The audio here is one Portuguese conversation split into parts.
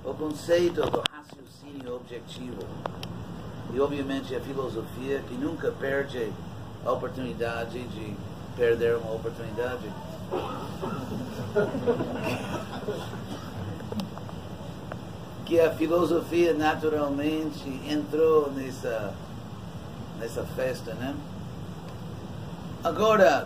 o conceito do raciocínio objetivo. E obviamente a filosofia que nunca perde a oportunidade de perder uma oportunidade. Que a filosofia naturalmente entrou nessa festa, né? Agora,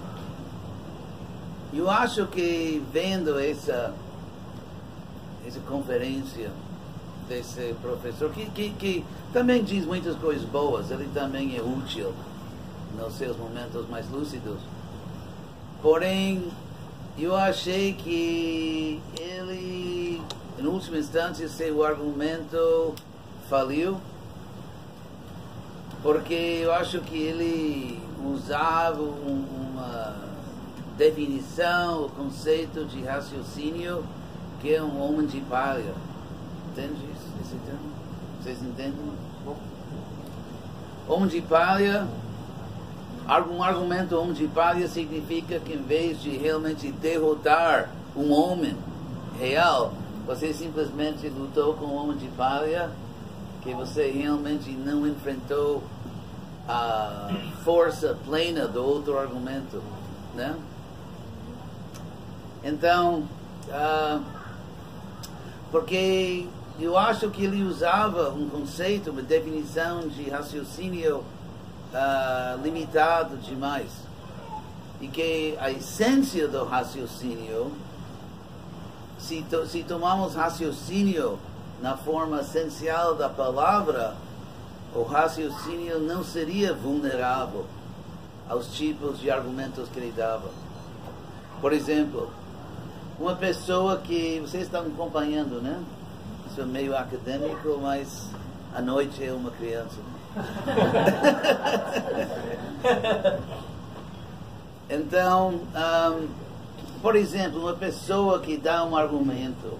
eu acho que vendo essa conferência desse professor, que também diz muitas coisas boas, ele também é útil nos seus momentos mais lúcidos. Porém, eu achei que ele, em última instância, seu argumento faliu, porque eu acho que ele usava uma definição, o conceito de raciocínio, que é um homem de palha. Entende isso? Esse termo? Vocês entendem? Homem de palha, um argumento homem de palha significa que em vez de realmente derrotar um homem real, você simplesmente lutou com um homem de palha, que você realmente não enfrentou a força plena do outro argumento, né? Então, porque eu acho que ele usava um conceito, uma definição de raciocínio limitado demais, e que a essência do raciocínio, se tomamos raciocínio na forma essencial da palavra, o raciocínio não seria vulnerável aos tipos de argumentos que ele dava. Por exemplo, uma pessoa que vocês estão acompanhando, né? Isso é meio acadêmico, mas à noite é uma criança. Então, por exemplo, uma pessoa que dá um argumento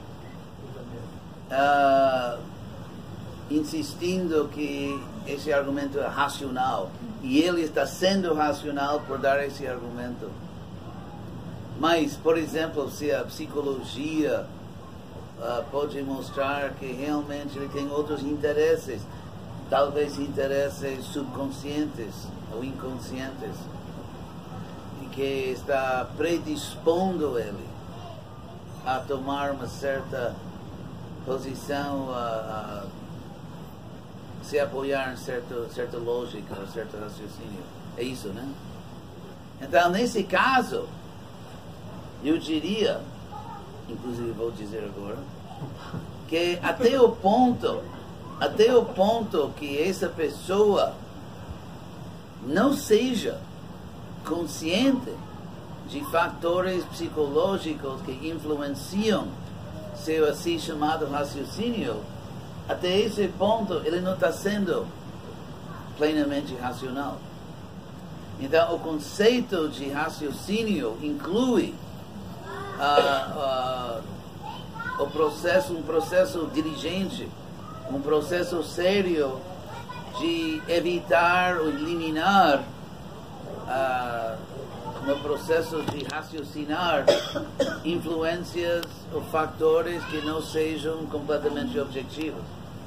insistindo que esse argumento é racional, e ele está sendo racional por dar esse argumento. Mas, por exemplo, se a psicologia pode mostrar que realmente ele tem outros interesses, talvez interesses subconscientes ou inconscientes, e que está predispondo ele a tomar uma certa posição, a se apoiar em certa lógica, certo raciocínio. É isso, né? Então, nesse caso, eu diria, inclusive vou dizer agora, que até o ponto que essa pessoa não seja consciente de fatores psicológicos que influenciam seu assim chamado raciocínio, até esse ponto ele não está sendo plenamente racional. Então, o conceito de raciocínio inclui um processo diligente, um processo sério de evitar ou eliminar no processo de raciocinar influências ou fatores que não sejam completamente objetivos.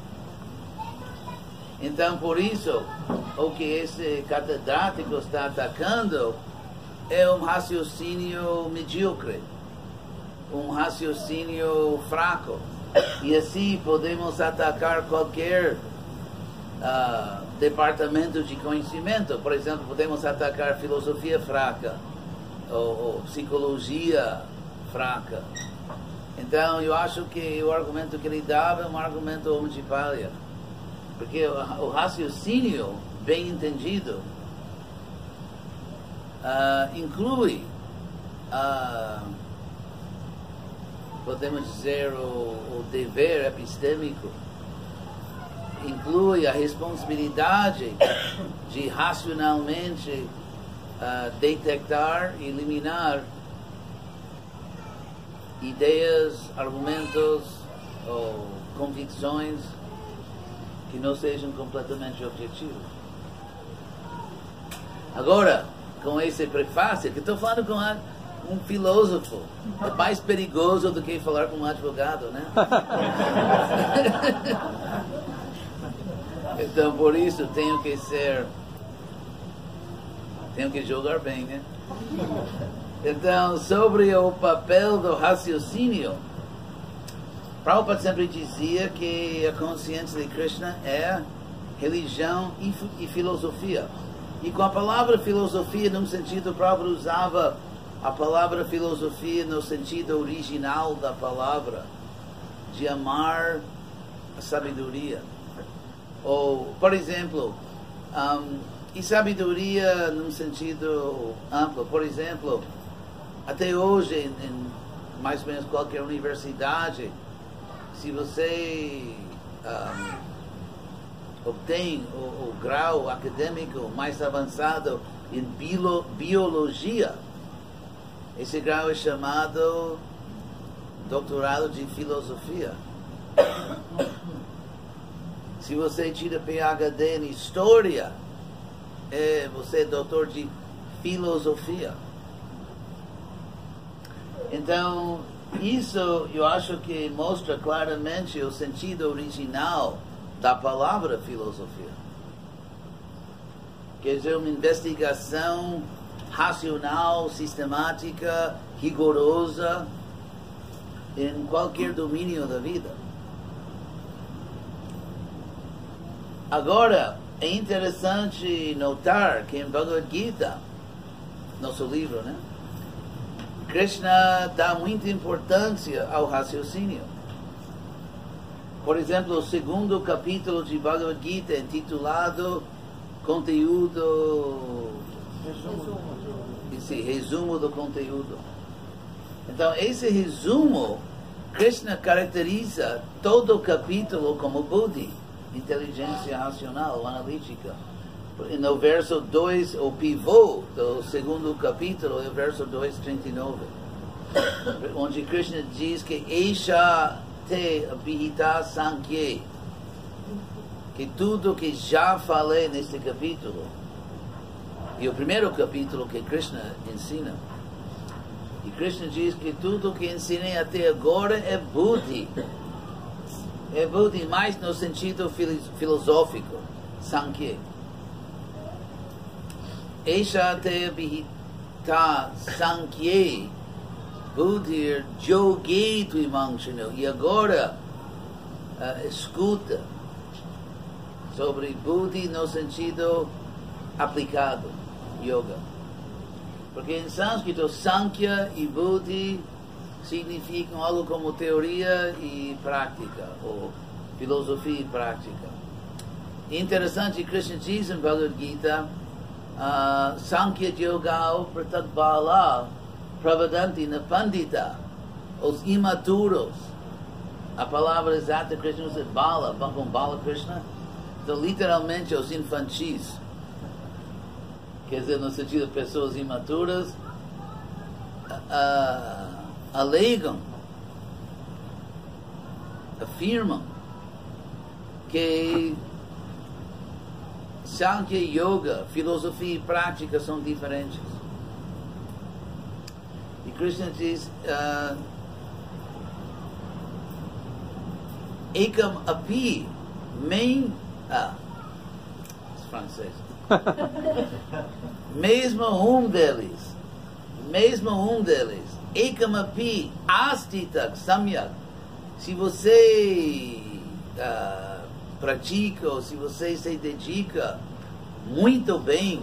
Então, por isso, o que esse catedrático está atacando é um raciocínio medíocre, um raciocínio fraco. E assim podemos atacar qualquer departamento de conhecimento. Por exemplo, podemos atacar filosofia fraca, ou psicologia fraca. Então, eu acho que o argumento que ele dava é um argumento homem de palha. Porque o raciocínio, bem entendido, inclui, podemos dizer, o dever epistêmico, inclui a responsabilidade de racionalmente detectar e eliminar ideias, argumentos ou convicções que não sejam completamente objetivos. Agora, com esse prefácio, que estou falando um filósofo. É mais perigoso do que falar com um advogado, né? Então, por isso, tenho que jogar bem, né? Então, sobre o papel do raciocínio, Prabhupada sempre dizia que a consciência de Krishna é religião e filosofia. E com a palavra filosofia, num sentido, Prabhupada usava a palavra filosofia no sentido original da palavra, de amar a sabedoria. Ou, por exemplo, e sabedoria num sentido amplo. Por exemplo, até hoje, em mais ou menos qualquer universidade, se você obtém o grau acadêmico mais avançado em biologia, esse grau é chamado doutorado de filosofia. Se você tira PhD em história, você é doutor de filosofia. Então, isso eu acho que mostra claramente o sentido original da palavra filosofia. Quer dizer, uma investigação racional, sistemática, rigorosa em qualquer domínio da vida. Agora, é interessante notar que em Bhagavad Gita, nosso livro, né? Krishna dá muita importância ao raciocínio. Por exemplo, o segundo capítulo de Bhagavad Gita, intitulado Conteúdo... Resumo do conteúdo. Então, esse resumo, Krishna caracteriza todo o capítulo como Buddhi, inteligência racional, analítica. No verso 2, o pivô do segundo capítulo é o verso 2:39, onde Krishna diz que Eisha te abhita sankhye, que tudo que já falei neste capítulo, e o primeiro capítulo que Krishna ensina, e Krishna diz que tudo que ensinei até agora é Buddhi. É Buddhi mais no sentido filosófico, Sankhya. Eisha te abhita sankhye buddhir yogi tuimangshino. E agora escuta sobre Buddhi no sentido aplicado, yoga. Porque em sânscrito, Sankhya e Buddhi significam algo como teoria e prática, ou filosofia e prática. Interessante, Krishna diz em Bhagavad Gita, Sankhya Yoga Pratadbala Pravadanti na Pandita, os imaturos. A palavra exata Krishna usa Bala, com Bala Krishna, então literalmente os infantis. Quer dizer, no sentido de pessoas imaturas, alegam, afirmam que Sankhya Yoga, filosofia e prática são diferentes. E Krishna diz, Ekam api, francês. mesmo um deles, Ekam api, astitak samyak, se você pratica, ou se você se dedica muito bem,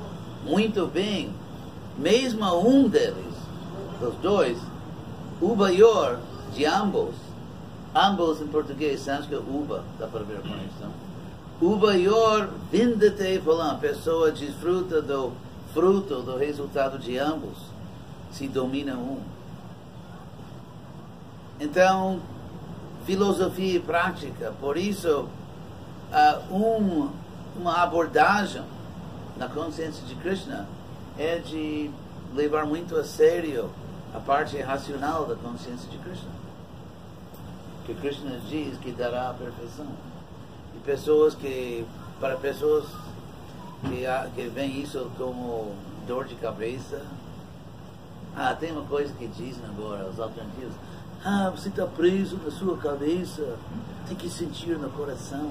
mesmo a um deles, dos dois, ubayor, de ambos em português, sânscrito, uba, dá para ver com isso. Ubayor vindate phalam, a pessoa desfruta do fruto, do resultado de ambos, se domina um. Então, filosofia e prática, por isso, uma abordagem na consciência de Krishna é de levar muito a sério a parte racional da consciência de Krishna, que Krishna diz que dará a perfeição. E para pessoas que veem isso como dor de cabeça, Tem uma coisa que dizem agora, os alternativos. Você está preso na sua cabeça, tem que sentir no coração.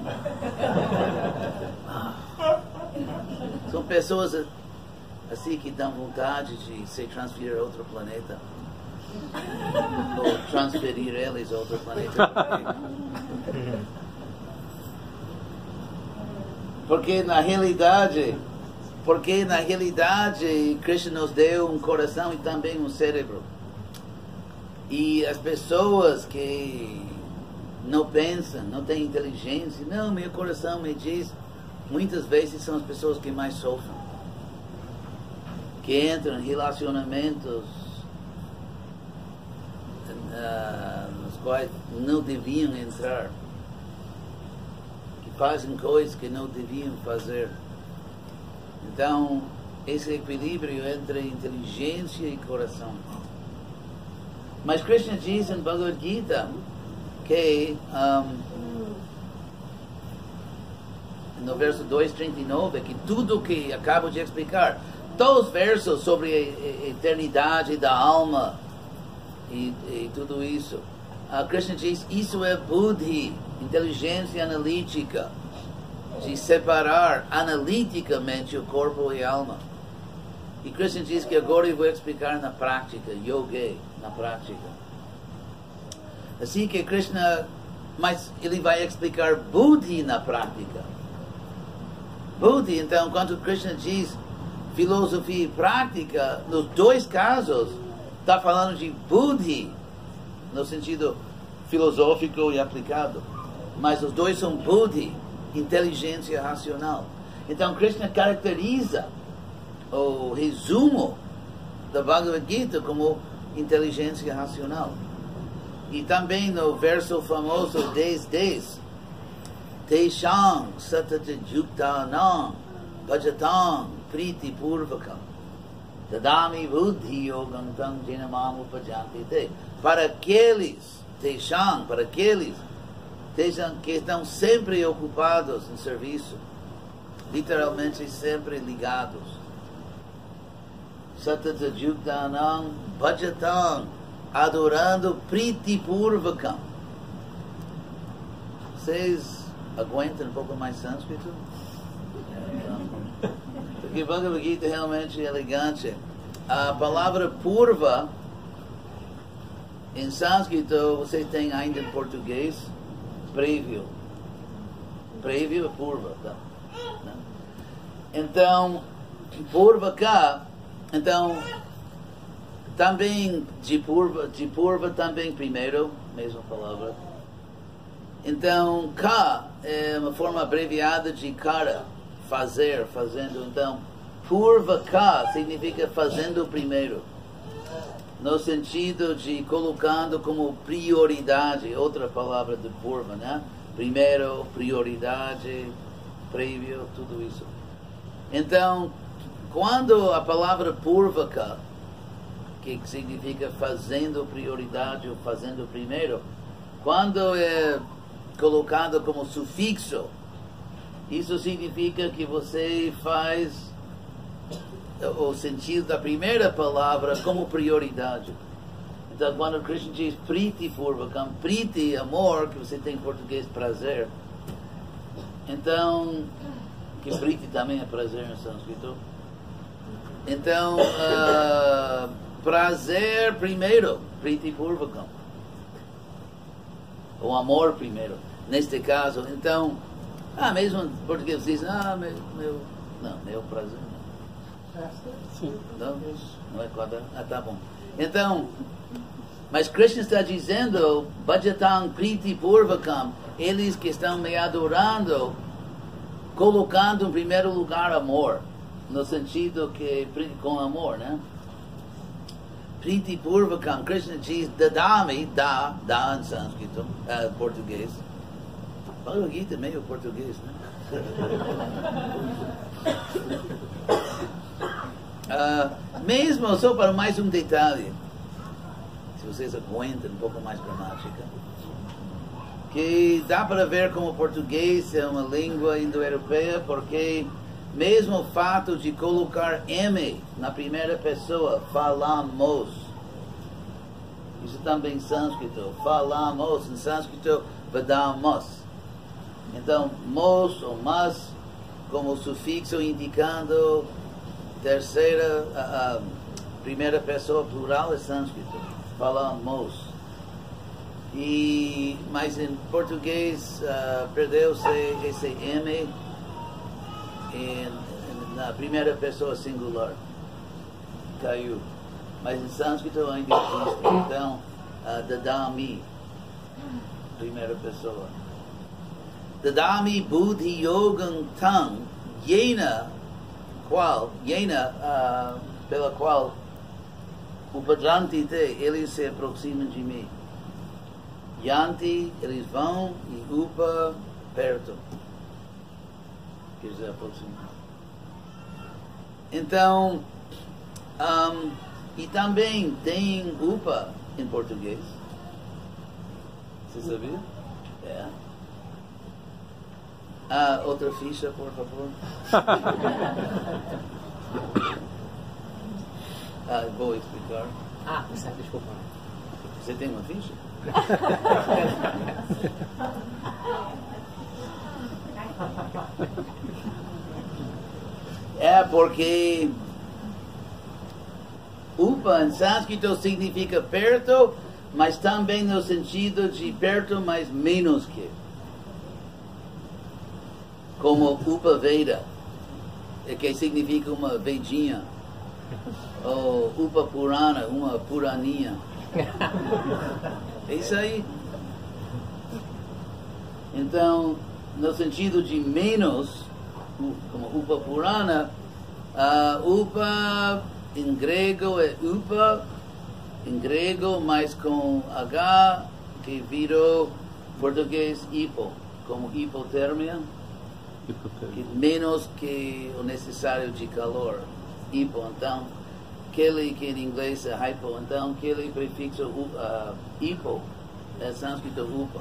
São pessoas assim que dão vontade de se transferir a outro planeta. Ou transferir eles a outro planeta. Porque na realidade, Krishna nos deu um coração e também um cérebro. E as pessoas que não pensam, não têm inteligência, não, meu coração me diz, muitas vezes são as pessoas que mais sofrem. Que entram em relacionamentos nos quais não deviam entrar. Que fazem coisas que não deviam fazer. Então, esse equilíbrio entre inteligência e coração. Mas Krishna diz em Bhagavad Gita que no verso 239 que tudo que acabo de explicar, todos os versos sobre a eternidade da alma e tudo isso, Krishna diz, isso é buddhi, inteligência analítica, de separar analiticamente o corpo e a alma. E Krishna diz que agora eu vou explicar na prática, yoga, na prática. Assim que Krishna, mas ele vai explicar buddhi na prática. Buddhi, então, quando Krishna diz filosofia e prática, nos dois casos, está falando de buddhi, no sentido filosófico e aplicado. Mas os dois são buddhi, inteligência racional. Então, Krishna caracteriza o resumo da Bhagavad Gita como inteligência racional. E também no verso famoso 10:10, Teshang satatayuktanam bhajatam priti purvakam tadami buddhi yogam tam jinamam upajanti te. Para aqueles, Teshang, para aqueles que estão sempre ocupados em serviço, literalmente sempre ligados. Satatayuktanam bhajatam, adorando priti purvakam. Vocês aguentam um pouco mais sânscrito? Porque Bhagavad Gita realmente é elegante. A palavra purva em sânscrito você tem ainda em português prévio. Prévio é purva, tá? Então, purva cá, então também de purva também primeiro, mesma palavra. Então, ka é uma forma abreviada de kara, fazer, fazendo. Então, purva ka significa fazendo primeiro, no sentido de colocando como prioridade, outra palavra de purva, né? Primeiro, prioridade, prévio, tudo isso. Então, quando a palavra purvaka, que significa fazendo prioridade ou fazendo primeiro, quando é colocado como sufixo, isso significa que você faz o sentido da primeira palavra como prioridade. Então, quando Krishna diz priti purvakam, priti, amor, que você tem em português, prazer. Então, que priti também é prazer no sânscrito. Então, prazer primeiro, priti purvakam. O amor primeiro. Neste caso, então, mesmo em português dizem, meu prazer. Sim. Não é quadrado? Tá bom. Então, mas Krishna está dizendo, Bhajatam Priti Purvakam, eles que estão me adorando, colocando em primeiro lugar amor, no sentido que com amor, né? Priti Purvakam, Krishna diz, Dadami, dá em sânscrito, português. Bhagavad Gita é meio português, né? Mesmo só para mais um detalhe, se vocês aguentam um pouco mais gramática, que dá para ver como o português é uma língua indo-europeia, porque mesmo o fato de colocar M na primeira pessoa, falamos. Isso também em sânscrito. Falamos, em sânscrito, vadamos. Então, mos ou mas, como sufixo indicando terceira, primeira pessoa plural é sânscrito. Falamos. Mas em português perdeu-se esse M na primeira pessoa singular. Caiu. Mas em sânscrito ainda existe. Então, dadami, primeira pessoa. Dadami buddhi yogam tam, yena, pela qual upadranti te, eles se aproximam de mim. Yanti, eles vão, e upa, perto. Quer dizer, aproximar. Então, e também tem upa em português. Você sabia? É. Outra ficha, por favor. Vou explicar. Desculpa. Você tem uma ficha? É porque upa em sânscrito significa perto, mas também no sentido de perto, mas menos que. Como upa veda, que significa uma vedinha. Ou upa purana, uma puraninha. É isso aí. Então, no sentido de menos, como upa purana, upa em grego é upa, em grego, mas com H, que virou português hipo, como hipotermia, que menos que o necessário de calor. Hipo, então, aquele que em inglês é hypo, então aquele prefixo hipo é sânscrito upa.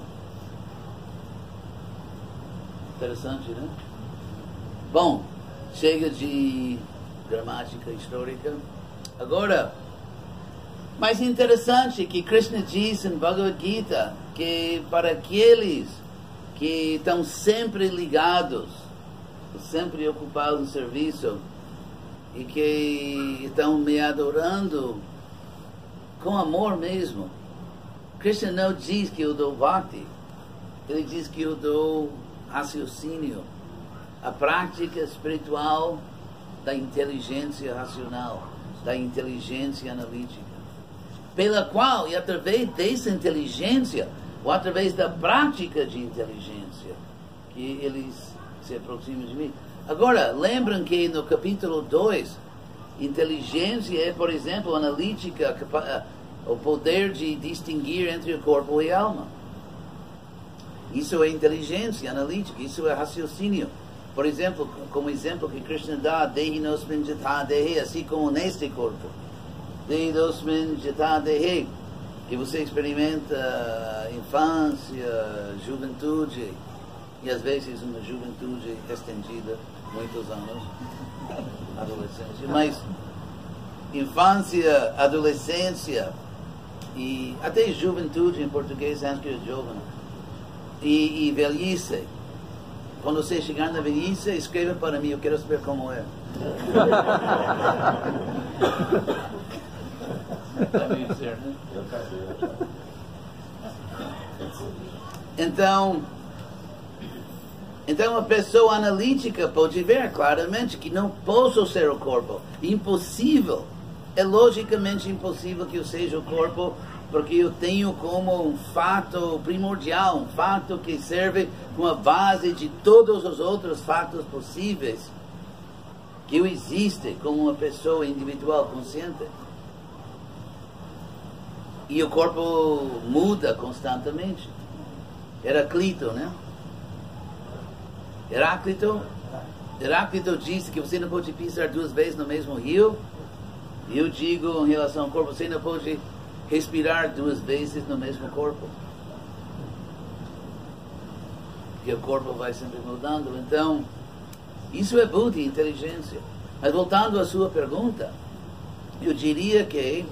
Interessante, né? Bom, chega de gramática histórica. Agora, mais interessante que Krishna diz em Bhagavad Gita que para aqueles que estão sempre ligados, sempre ocupados no serviço e que estão me adorando com amor mesmo, Krishna não diz que eu dou bhakti, ele diz que eu dou raciocínio, a prática espiritual da inteligência racional, da inteligência analítica, pela qual, e através dessa inteligência, ou através da prática de inteligência, que eles se aproximam de mim. Agora, lembram que no capítulo 2, inteligência é, por exemplo, analítica, o poder de distinguir entre o corpo e a alma. Isso é inteligência analítica, isso é raciocínio. Por exemplo, como exemplo que Krishna dá, Dehi nosmin jata dehi, assim como neste corpo. Dehi nosmin jata dehi, que você experimenta infância, juventude, e às vezes uma juventude estendida, muitos anos, adolescência, mas infância, adolescência, e até juventude em português, sânscrito jovem, e velhice. Quando você chegar na velhice, escreva para mim, eu quero saber como é. Então a pessoa analítica pode ver claramente que não posso ser o corpo. Impossível. É logicamente impossível que eu seja o corpo, porque eu tenho como um fato primordial, um fato que serve como a base de todos os outros fatos possíveis, que eu existe como uma pessoa individual consciente. E o corpo muda constantemente. Heráclito, né? Heráclito disse que você não pode pisar 2 vezes no mesmo rio. Eu digo em relação ao corpo, você não pode respirar 2 vezes no mesmo corpo. Porque o corpo vai sempre mudando. Então, Isso é buddhi, inteligência. Mas voltando à sua pergunta, eu diria que,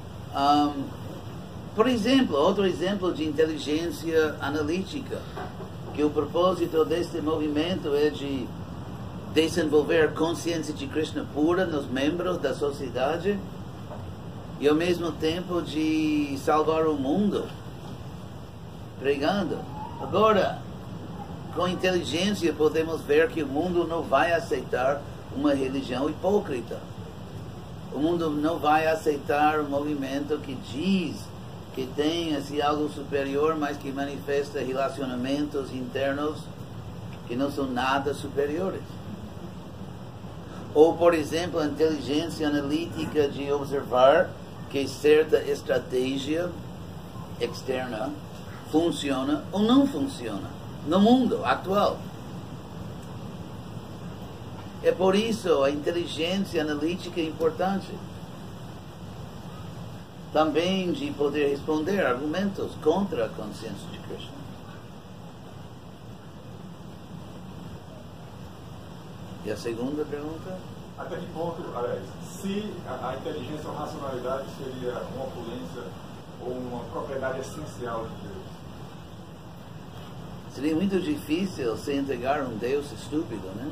por exemplo, outro exemplo de inteligência analítica, que o propósito deste movimento é de desenvolver consciência de Krishna pura nos membros da sociedade e ao mesmo tempo de salvar o mundo, pregando. Agora, com inteligência podemos ver que o mundo não vai aceitar uma religião hipócrita. O mundo não vai aceitar um movimento que diz que tem assim, algo superior, mas que manifesta relacionamentos internos que não são nada superiores. Ou, por exemplo, a inteligência analítica de observar que certa estratégia externa funciona ou não funciona no mundo atual. É por isso a inteligência analítica é importante. Também de poder responder argumentos contra a consciência de Krishna. E a segunda pergunta? Até que ponto, aliás, se a inteligência ou racionalidade seria uma opulência ou uma propriedade essencial de Deus? Seria muito difícil se entregar um Deus estúpido, né?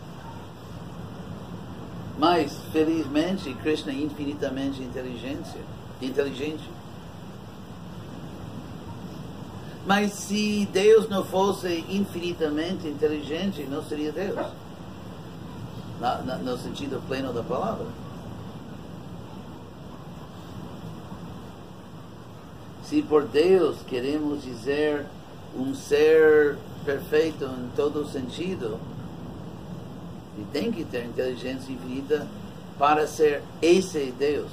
Mas, felizmente, Krishna é infinitamente inteligente. Mas se Deus não fosse infinitamente inteligente, não seria Deus. No sentido pleno da palavra. Se por Deus queremos dizer um ser perfeito em todo sentido, e tem que ter inteligência infinita para ser esse Deus.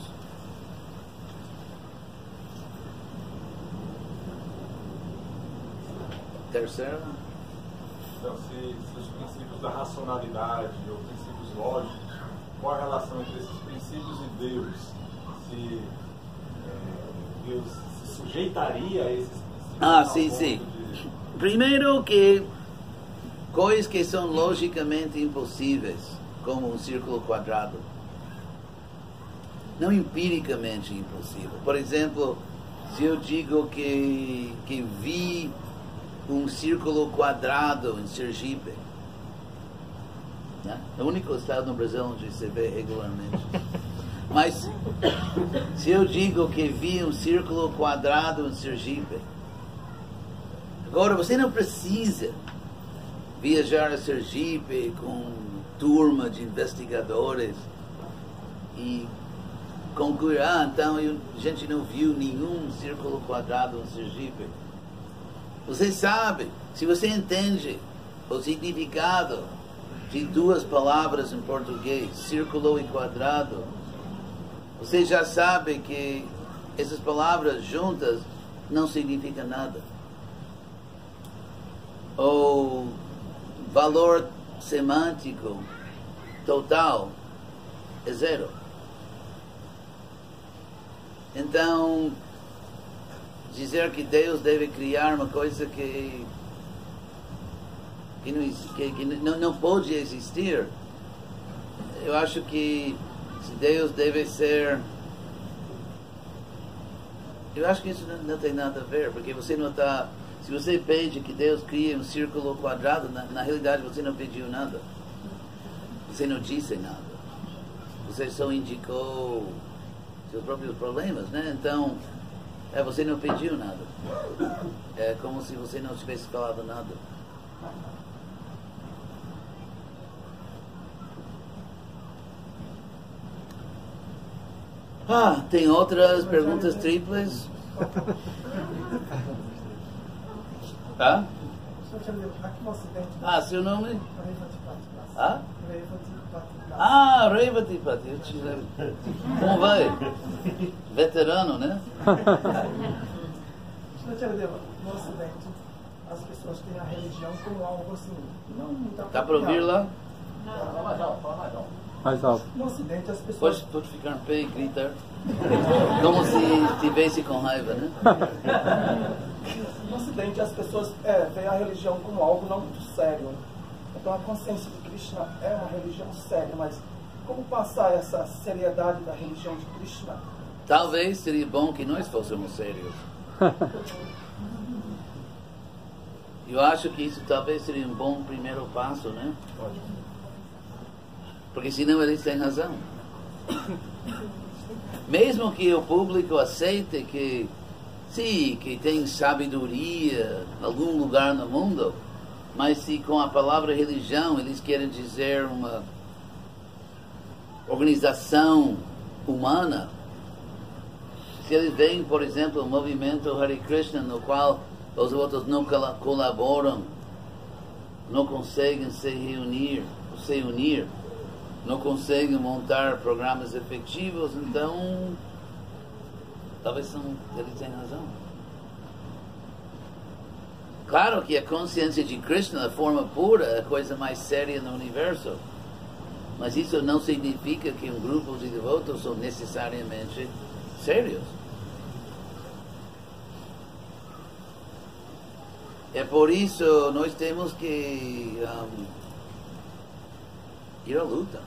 Terceiro. Então, se os princípios da racionalidade ou princípios lógicos, qual a relação entre esses princípios e Deus? Se Deus se sujeitaria a esses princípios? Sim. Primeiro que coisas que são logicamente impossíveis, como um círculo quadrado, não empiricamente impossível. Por exemplo, se eu digo que vi um círculo quadrado em Sergipe, né? É o único estado no Brasil onde se vê regularmente. Mas se eu digo que vi um círculo quadrado em Sergipe, agora você não precisa viajar a Sergipe com turma de investigadores e concluir, então a gente não viu nenhum círculo quadrado em Sergipe. Você sabe, se você entende o significado de duas palavras em português, círculo e quadrado, você já sabe que essas palavras juntas não significam nada. O valor semântico total é zero. Então, dizer que Deus deve criar uma coisa que não pode existir, eu acho que se Deus deve ser... Eu acho que isso não tem nada a ver, porque você não está... Se você pede que Deus crie um círculo quadrado, na realidade você não pediu nada. Você não disse nada. Você só indicou seus próprios problemas, né? Então, você não pediu nada. É como se você não tivesse falado nada. Tem outras perguntas triplas? Tá? Seu nome? Revatipati. Como vai? Veterano, né? No Ocidente, as pessoas têm a religião como algo assim. Dá para ouvir lá? Fala mais alto, fala mais alto. Mais alto. No Ocidente, as pessoas. Pode ficar em pé e gritar. Como se estivesse com raiva, né? No Ocidente, as pessoas veem a religião como algo não muito sério. Então a consciência de Krishna é uma religião séria, mas como passar essa seriedade da religião de Krishna? Talvez seria bom que nós fôssemos sérios. Eu acho que isso talvez seria um bom primeiro passo, né? Porque senão eles têm razão. Mesmo que o público aceite que, sim, que tem sabedoria em algum lugar no mundo, mas se com a palavra religião eles querem dizer uma organização humana, se eles veem, por exemplo, o movimento Hare Krishna, no qual os outros não colaboram, não conseguem se unir, não conseguem montar programas efetivos, então talvez eles tenham razão. Claro que a consciência de Krishna, a forma pura, é a coisa mais séria no universo, mas isso não significa que um grupo de devotos são necessariamente sérios. É por isso nós temos que ir à luta.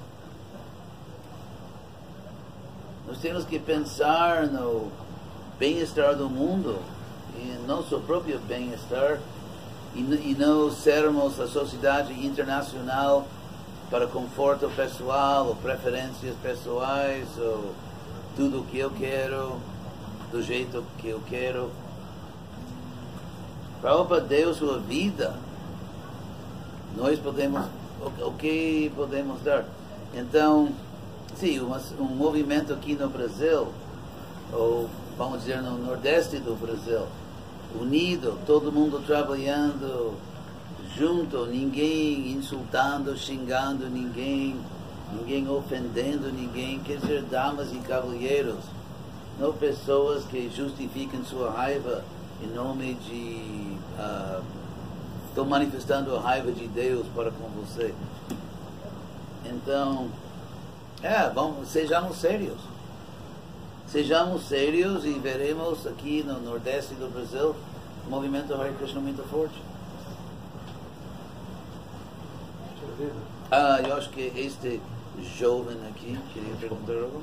Nós temos que pensar no bem-estar do mundo e nosso próprio bem-estar e não sermos a sociedade internacional para conforto pessoal ou preferências pessoais ou tudo o que eu quero do jeito que eu quero. Prabhupada deu sua vida, nós podemos, o que podemos dar? Então, sim, um movimento aqui no Brasil, ou vamos dizer no Nordeste do Brasil, unido, todo mundo trabalhando junto, ninguém insultando, xingando ninguém ofendendo ninguém, quer dizer, damas e cavalheiros, não pessoas que justificam sua raiva em nome de estou manifestando a raiva de Deus para com você. Então, sejamos sérios. Sejamos sérios e veremos aqui no Nordeste do Brasil o movimento Hare Krishna muito forte. Eu acho que este jovem aqui queria perguntar algo.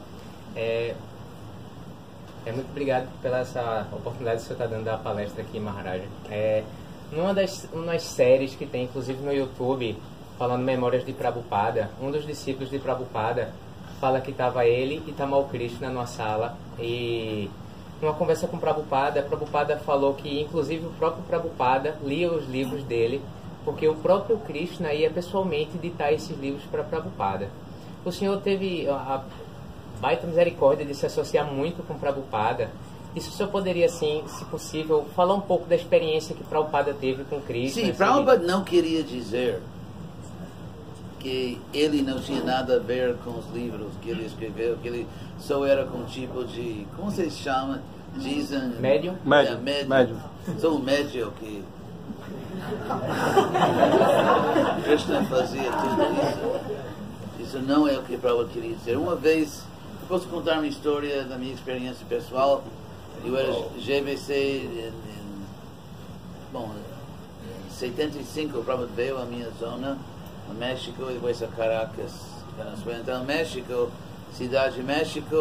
Muito obrigado pela essa oportunidade que você está dando da palestra aqui, Maharaja. Numa das séries que tem, inclusive no YouTube, falando Memórias de Prabhupada, um dos discípulos de Prabhupada fala que estava ele e Tamal Krishna numa sala e numa conversa com Prabhupada falou que inclusive o próprio Prabhupada lia os livros dele porque o próprio Krishna ia pessoalmente ditar esses livros para Prabhupada. O senhor teve a baita misericórdia de se associar muito com Prabhupada. E se o senhor poderia, assim, se possível, falar um pouco da experiência que Prabhupada teve com Krishna? Sim, Prabhupada não queria dizer que ele não tinha nada a ver com os livros que ele escreveu, que ele só era com um tipo de, como se chama? Dizem... Médium? Médium. Sou um médium que... Krishna fazia tudo isso. Isso não é o que Prabhupada queria dizer. Uma vez, eu posso contar uma história da minha experiência pessoal. Eu era GBC em 75, o Prabhupada veio à minha zona, no México, e depois a Caracas, Venezuela. Então, México, cidade de México,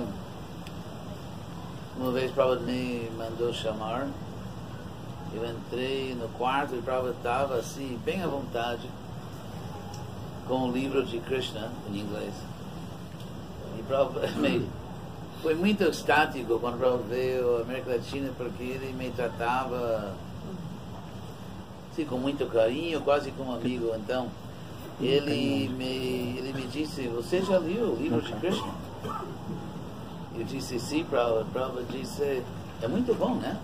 uma vez o Prabhupada me mandou chamar. Eu entrei no quarto e o Prabhupada estava assim, bem à vontade, com o livro de Krishna, em inglês. E Prabhupada foi muito estático quando Prabhupada veio à América Latina, porque ele me tratava assim, com muito carinho, quase como amigo. Então, ele me disse, você já leu o livro de Krishna? Eu disse, sim, Prabhupada. Prabhupada disse, é muito bom, né?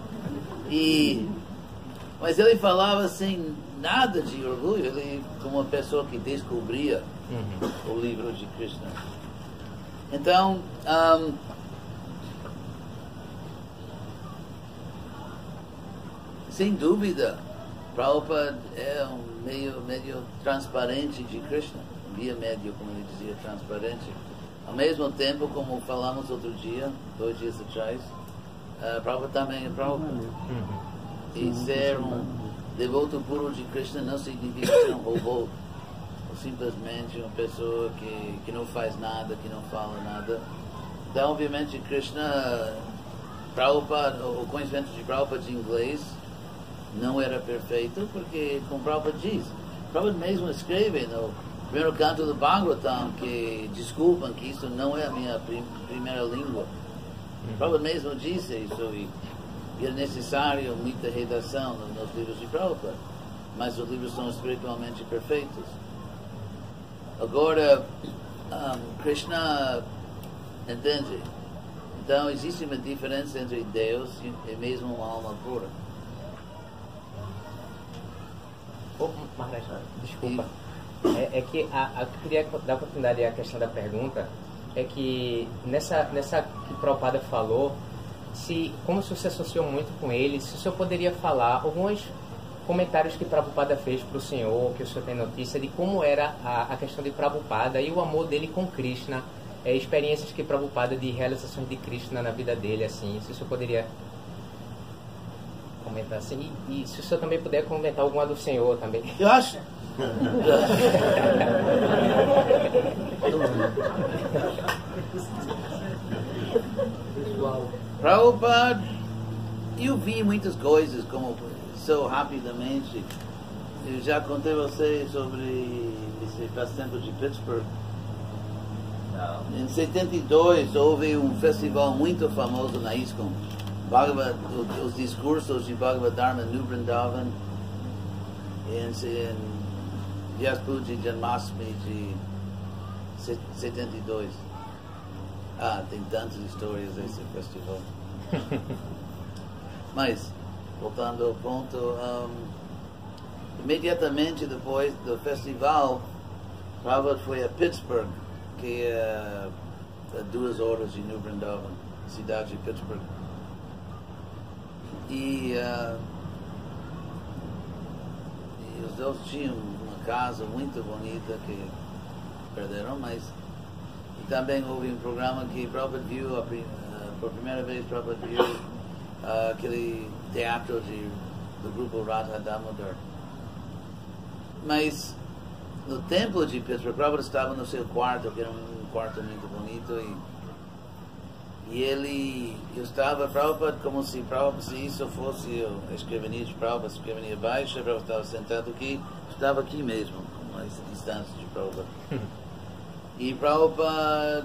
Mas ele falava sem nada de orgulho, ele como uma pessoa que descobria o livro de Krishna. Então, sem dúvida, Prabhupada é um meio transparente de Krishna, via médio, como ele dizia, transparente. Ao mesmo tempo, como falamos outro dia, 2 dias atrás, Prabhupada também é Prabhupada. E ser um devoto puro de Krishna não significa ser um robô, ou simplesmente uma pessoa que não faz nada, que não fala nada. Então, obviamente, Krishna, Prabhupada, o conhecimento de Prabhupada de inglês não era perfeito, porque, como Prabhupada diz, Prabhupada mesmo escreve no primeiro canto do Bhagavatam que desculpam que isso não é a minha primeira língua. Prabhupada mesmo disse isso, e é necessário muita redação nos livros de Prabhupada, mas os livros são espiritualmente perfeitos. Agora, Krishna entende. Então, existe uma diferença entre Deus e mesmo uma alma pura. Maharaj, desculpa. É que eu queria dar oportunidade à questão da pergunta, é que nessa que Prabhupada falou, como se você associou muito com ele, se o senhor poderia falar alguns comentários que Prabhupada fez para o senhor, que o senhor tem notícia de como era a questão de Prabhupada e o amor dele com Krishna, experiências que Prabhupada de realizações de Krishna na vida dele, assim, se o senhor poderia comentar assim, e se o senhor também puder comentar alguma do senhor também. Eu acho. Prabhupada, eu vi muitas coisas, como só rapidamente. Eu já contei a vocês sobre esse passatempo de Pittsburgh. Em 72 houve um festival muito famoso na ISKCON. Os discursos de Bhagavad Dharma no Vrindavan, em Vyaspuji Janmashtami de 72. Tem tantas histórias desse festival. Mas, voltando ao ponto, imediatamente depois do festival, Prabhupada foi a Pittsburgh, que é a 2 horas de New Vrindavan, cidade de Pittsburgh. E os dois tinham uma casa muito bonita que perderam, mas também houve um programa que Prabhupada viu, por primeira vez Prabhupada viu aquele teatro do grupo Radha Damodar. Mas no templo de Pittsburgh, Prabhupada estava no seu quarto, que era um quarto muito bonito, e eu estava, Prabhupada, como se isso fosse a escrivania de Prabhupada, a escrivania baixa, Prabhupada estava sentado aqui, estava aqui mesmo, a essa distância de Prabhupada. E Prabhupada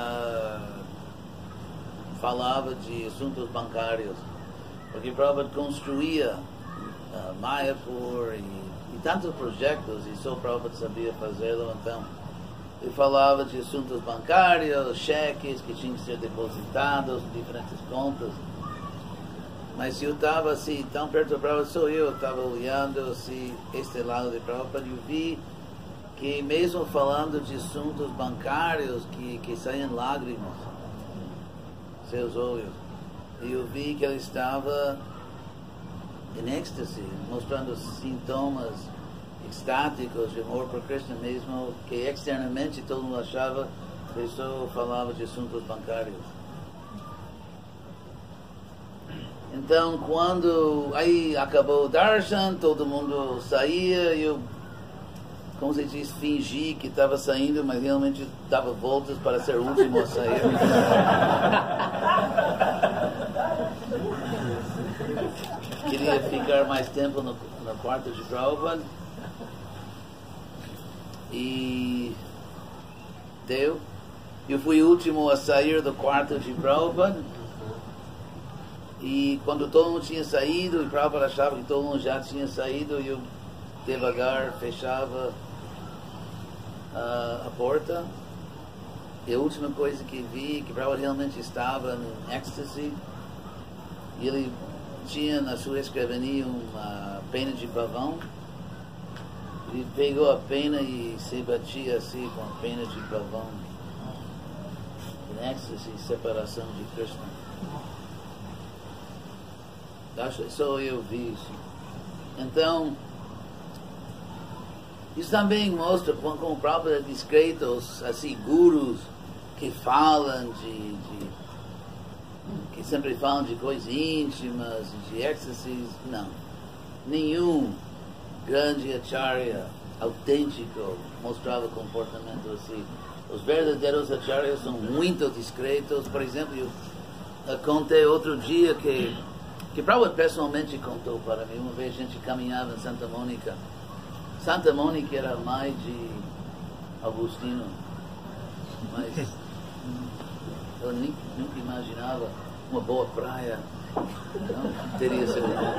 falava de assuntos bancários, porque Prabhupada construía Mayapur e tantos projetos, e só Prabhupada sabia fazê-lo. Então ele falava de assuntos bancários, cheques que tinham que ser depositados, diferentes contas. Mas eu estava assim, tão perto do Prabhupada, só eu estava olhando assim, este lado de Prabhupada, e eu vi que mesmo falando de assuntos bancários, que saíam lágrimas seus olhos. E eu vi que ele estava em êxtase, mostrando sintomas extáticos de amor por Krishna, mesmo que externamente todo mundo achava que ele só falava de assuntos bancários. Então, quando aí acabou o darshan, todo mundo saía, e eu, como se diz, fingi que estava saindo, mas realmente dava voltas para ser o último a sair. Queria ficar mais tempo no quarto de Prabhupada. E deu. Eu fui o último a sair do quarto de Prabhupada. E quando todo mundo tinha saído, e Prabhupada achava que todo mundo já tinha saído, eu devagar fechava a porta. E a última coisa que vi, que Prabhupada realmente estava em êxtase, e ele tinha na sua escrivania uma pena de pavão. Ele pegou a pena e se batia assim com a pena de pavão, em êxtase e separação de Krishna. Só eu vi isso. Então, isso também mostra como o próprio discretos, assim, gurus que falam que sempre falam de coisas íntimas, de êxtases. Não. Nenhum grande acharya, autêntico, mostrava comportamento assim. Os verdadeiros acharyas são muito discretos. Por exemplo, eu contei outro dia que Prabhupada pessoalmente contou para mim. Uma vez a gente caminhava em Santa Mônica. Santa Mônica era a mãe de Agostinho, mas eu nunca imaginava uma boa praia. Não teria seu nome.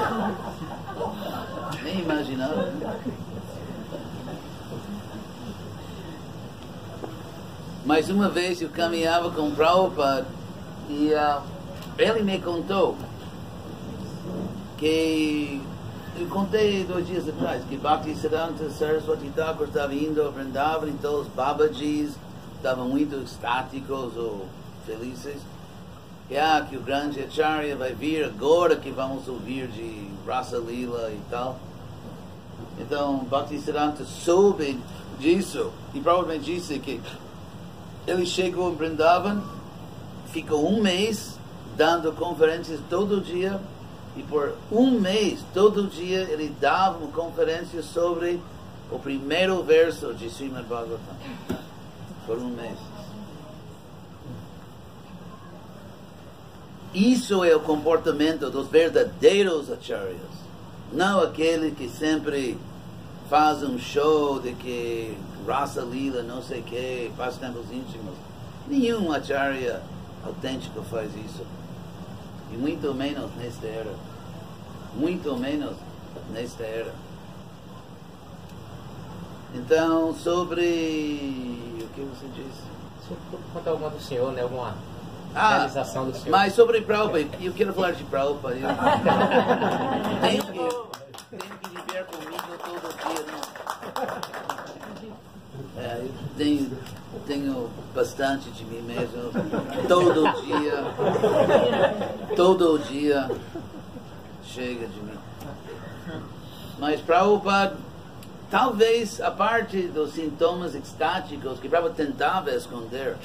Nem imaginava. Mas uma vez eu caminhava com o Prabhupada e ele me contou que, eu contei 2 dias atrás, que Bhaktisiddhanta Saraswati Thakur estava indo a Vrindavan, então os Babajis estavam muito estáticos ou felizes. Que o grande Acharya vai vir agora que vamos ouvir de Rasa Lila e tal. Então Bhaktisiddhanta soube disso e provavelmente disse que ele chegou em Vrindavan, ficou 1 mês dando conferências todo dia, e por 1 mês, todo dia, ele dava uma conferência sobre o primeiro verso de Srimad Bhagavatam. Por 1 mês. Isso é o comportamento dos verdadeiros acharyas. Não aquele que sempre faz um show de que Rasa Lila, não sei o que, faz tempos íntimos. Nenhum acharya autêntico faz isso. E muito menos nesta era. Muito menos nesta era. Então, sobre... o que você disse? Conta alguma do senhor, né? Alguma realização do senhor. Mas sobre Prabhupada, eu quero falar de Prabhupada. Eu tenho que viver comigo todo dia, não? Eu tenho bastante de mim mesmo. Todo dia chega de mim. Mas Prabhupada, talvez a parte dos sintomas extáticos que Prabhupada tentava esconder,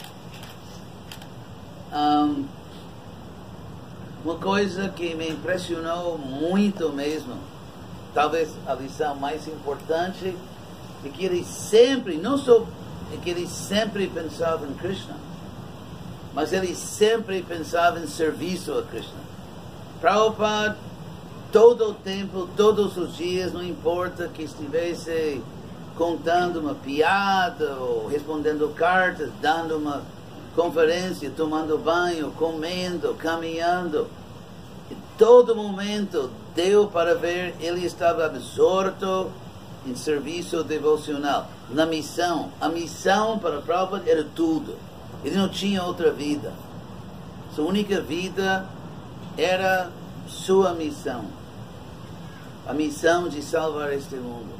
uma coisa que me impressionou muito mesmo, talvez a lição mais importante, é que ele sempre, não só é que ele sempre pensava em Krishna, mas ele sempre pensava em serviço a Krishna. Prabhupada, todo o tempo, todos os dias, não importa que estivesse contando uma piada, ou respondendo cartas, dando uma conferência, tomando banho, comendo, caminhando, em todo momento deu para ver, ele estava absorto em serviço devocional, na missão. A missão para Prabhupada era tudo. Ele não tinha outra vida. Sua única vida era sua missão. A missão de salvar este mundo.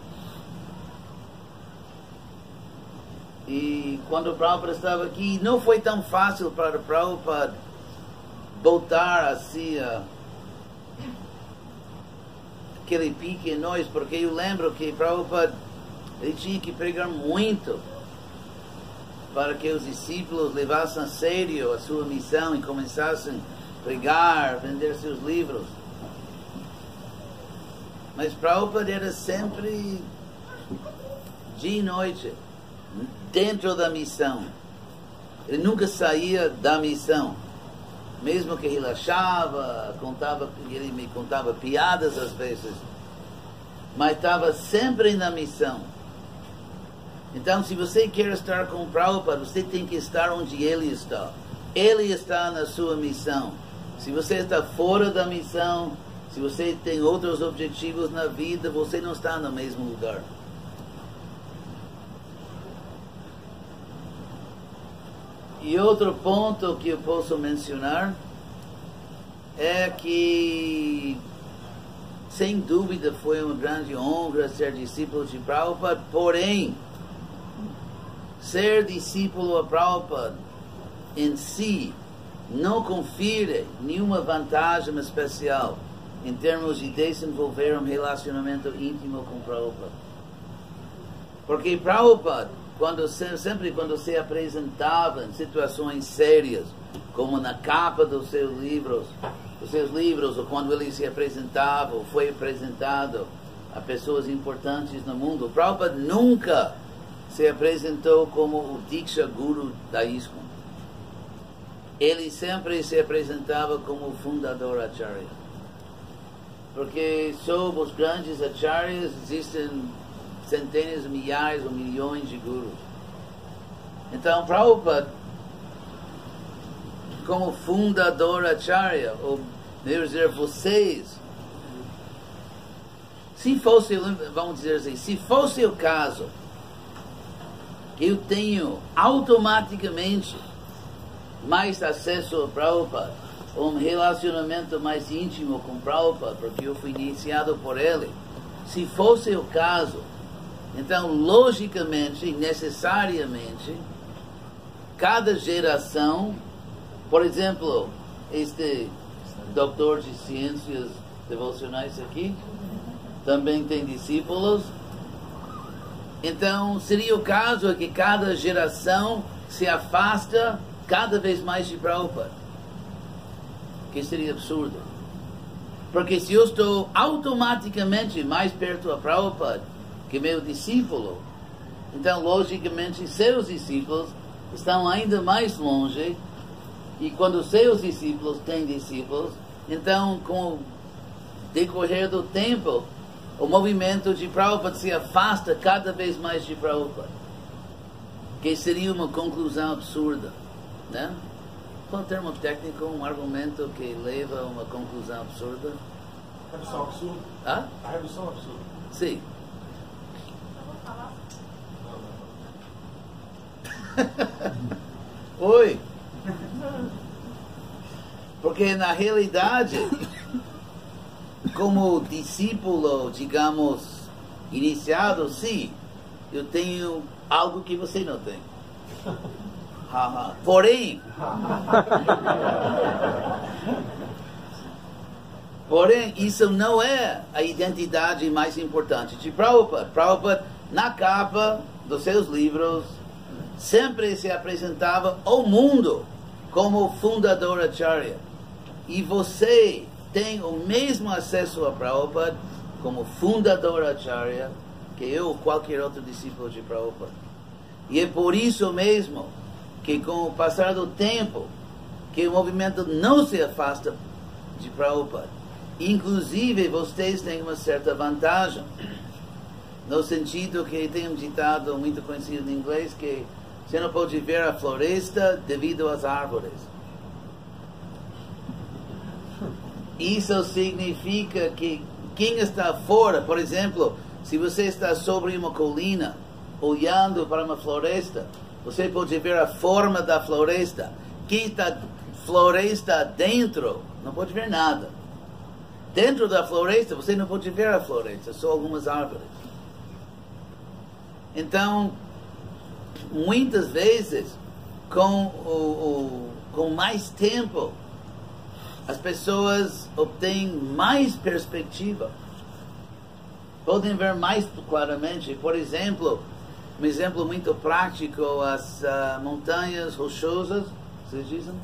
E quando o Prabhupada estava aqui, não foi tão fácil para o Prabhupada botar assim aquele pique em nós, porque eu lembro que Prabhupada ele tinha que pregar muito para que os discípulos levassem a sério a sua missão e começassem a pregar, vender seus livros. Mas Prabhupada era sempre dia e noite dentro da missão. Ele nunca saía da missão. Mesmo que relaxava, ele me contava piadas às vezes, mas estava sempre na missão. Então, se você quer estar com o Prabhupada, você tem que estar onde ele está. Ele está na sua missão. Se você está fora da missão, se você tem outros objetivos na vida, você não está no mesmo lugar. E outro ponto que eu posso mencionar é que, sem dúvida, foi uma grande honra ser discípulo de Prabhupada, porém, ser discípulo a Prabhupada em si não confere nenhuma vantagem especial em termos de desenvolver um relacionamento íntimo com Prabhupada. Porque Prabhupada, sempre quando se apresentava em situações sérias, como na capa dos seus livros, ou quando ele se apresentava, ou foi apresentado a pessoas importantes no mundo. Prabhupada nunca se apresentou como o Diksha Guru da ISKCON. Ele sempre se apresentava como o fundador Acharya. Porque sob os grandes Acharyas existem centenas, milhares ou milhões de gurus. Então, Prabhupada, como fundador Acharya, ou melhor dizer, vocês, se fosse, vamos dizer assim, se fosse o caso que eu tenho automaticamente mais acesso a Prabhupada, um relacionamento mais íntimo com Prabhupada, porque eu fui iniciado por ele, se fosse o caso, então, logicamente, necessariamente, cada geração, por exemplo, este doutor de ciências devocionais aqui, também tem discípulos. Então, seria o caso que cada geração se afasta cada vez mais de Prabhupada. Que seria absurdo. Porque se eu estou automaticamente mais perto a Prabhupada que meu discípulo, então, logicamente, seus discípulos estão ainda mais longe, e quando seus discípulos têm discípulos, então, com o decorrer do tempo, o movimento de Prabhupada se afasta cada vez mais de Prabhupada, que seria uma conclusão absurda, né? Qual termo técnico, um argumento que leva a uma conclusão absurda? Redução absurda? Ah? A redução absurda. Sim. Oi. Porque na realidade, como discípulo, digamos, iniciado, sim, eu tenho algo que você não tem. Porém, isso não é a identidade mais importante de Prabhupada. Prabhupada, na capa dos seus livros, sempre se apresentava ao mundo como fundador Acharya. E você tem o mesmo acesso a Prabhupada como fundador Acharya que eu ou qualquer outro discípulo de Prabhupada. E é por isso mesmo que com o passar do tempo, que o movimento não se afasta de Prabhupada. Inclusive, vocês têm uma certa vantagem, no sentido que tem um ditado muito conhecido em inglês, que você não pode ver a floresta devido às árvores. Isso significa que quem está fora, por exemplo, se você está sobre uma colina, olhando para uma floresta, você pode ver a forma da floresta. Quem está floresta dentro, não pode ver nada. Dentro da floresta, você não pode ver a floresta, só algumas árvores. Então, muitas vezes, com mais tempo, as pessoas obtêm mais perspectiva. Podem ver mais claramente. Por exemplo, um exemplo muito prático, as montanhas rochosas, vocês dizem?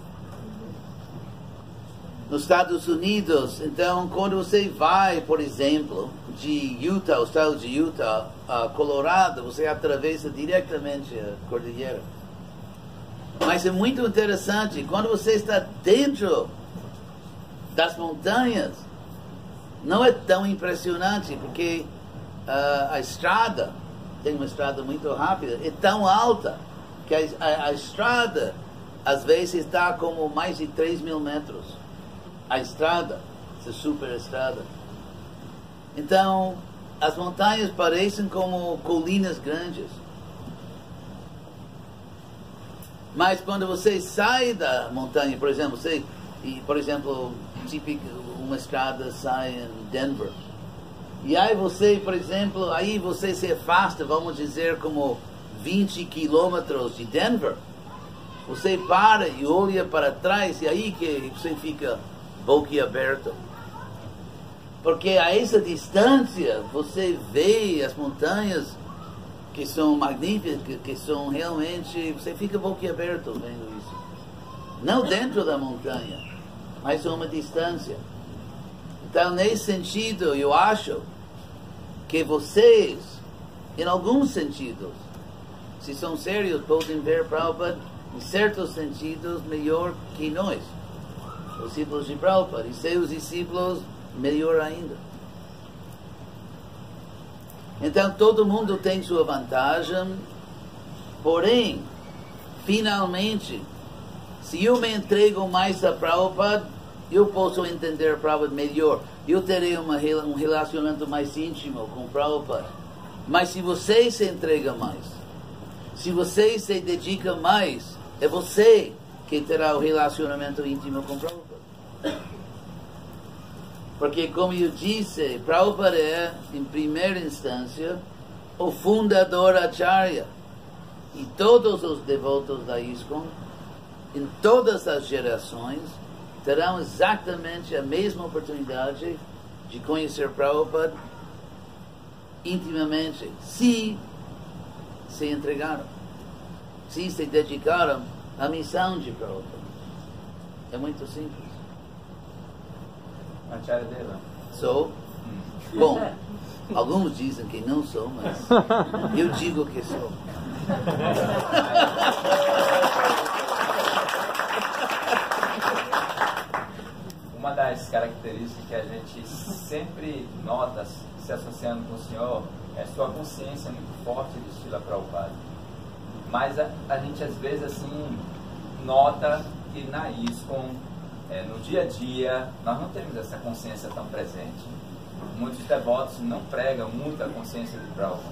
Nos Estados Unidos, então, quando você vai, por exemplo, de Utah, o estado de Utah, a Colorado, você atravessa diretamente a cordilheira. Mas é muito interessante, quando você está dentro das montanhas, não é tão impressionante, porque a estrada, tem uma estrada muito rápida, é tão alta, que a estrada, às vezes, está como mais de 3.000 metros. A estrada, essa super estrada. Então, as montanhas parecem como colinas grandes. Mas quando você sai da montanha, por exemplo, uma estrada sai em Denver. E aí você, por exemplo, aí você se afasta, vamos dizer, como 20 quilômetros de Denver. Você para e olha para trás, e aí que você fica boquiaberto. Porque a essa distância você vê as montanhas que são magníficas, que são realmente... Você fica boquiaberto vendo isso. Não dentro da montanha, mas a uma distância. Então, nesse sentido, eu acho que vocês, em alguns sentidos, se são sérios, podem ver Prabhupada, em certos sentidos, melhor que nós, os discípulos de Prabhupada, e seus discípulos, melhor ainda. Então, todo mundo tem sua vantagem, porém, finalmente, se eu me entrego mais a Prabhupada, eu posso entender Prabhupada melhor. Eu terei um relacionamento mais íntimo com Prabhupada. Mas se você se entrega mais, se você se dedica mais, é você que terá o relacionamento íntimo com Prabhupada. Porque, como eu disse, Prabhupada é, em primeira instância, o fundador Acharya. E todos os devotos da ISKCON, em todas as gerações, terão exatamente a mesma oportunidade de conhecer Prabhupada intimamente, se se entregaram, se se dedicaram à missão de Prabhupada. É muito simples. Acharya Deva. Sou? Bom, alguns dizem que não sou, mas eu digo que sou. Uma das características que a gente sempre nota se associando com o senhor é sua consciência muito forte de Srila Prabhupada. Mas a gente às vezes assim nota que na ISKCON, no dia a dia, nós não temos essa consciência tão presente. Muitos devotos não pregam muito a consciência de Prabhupada.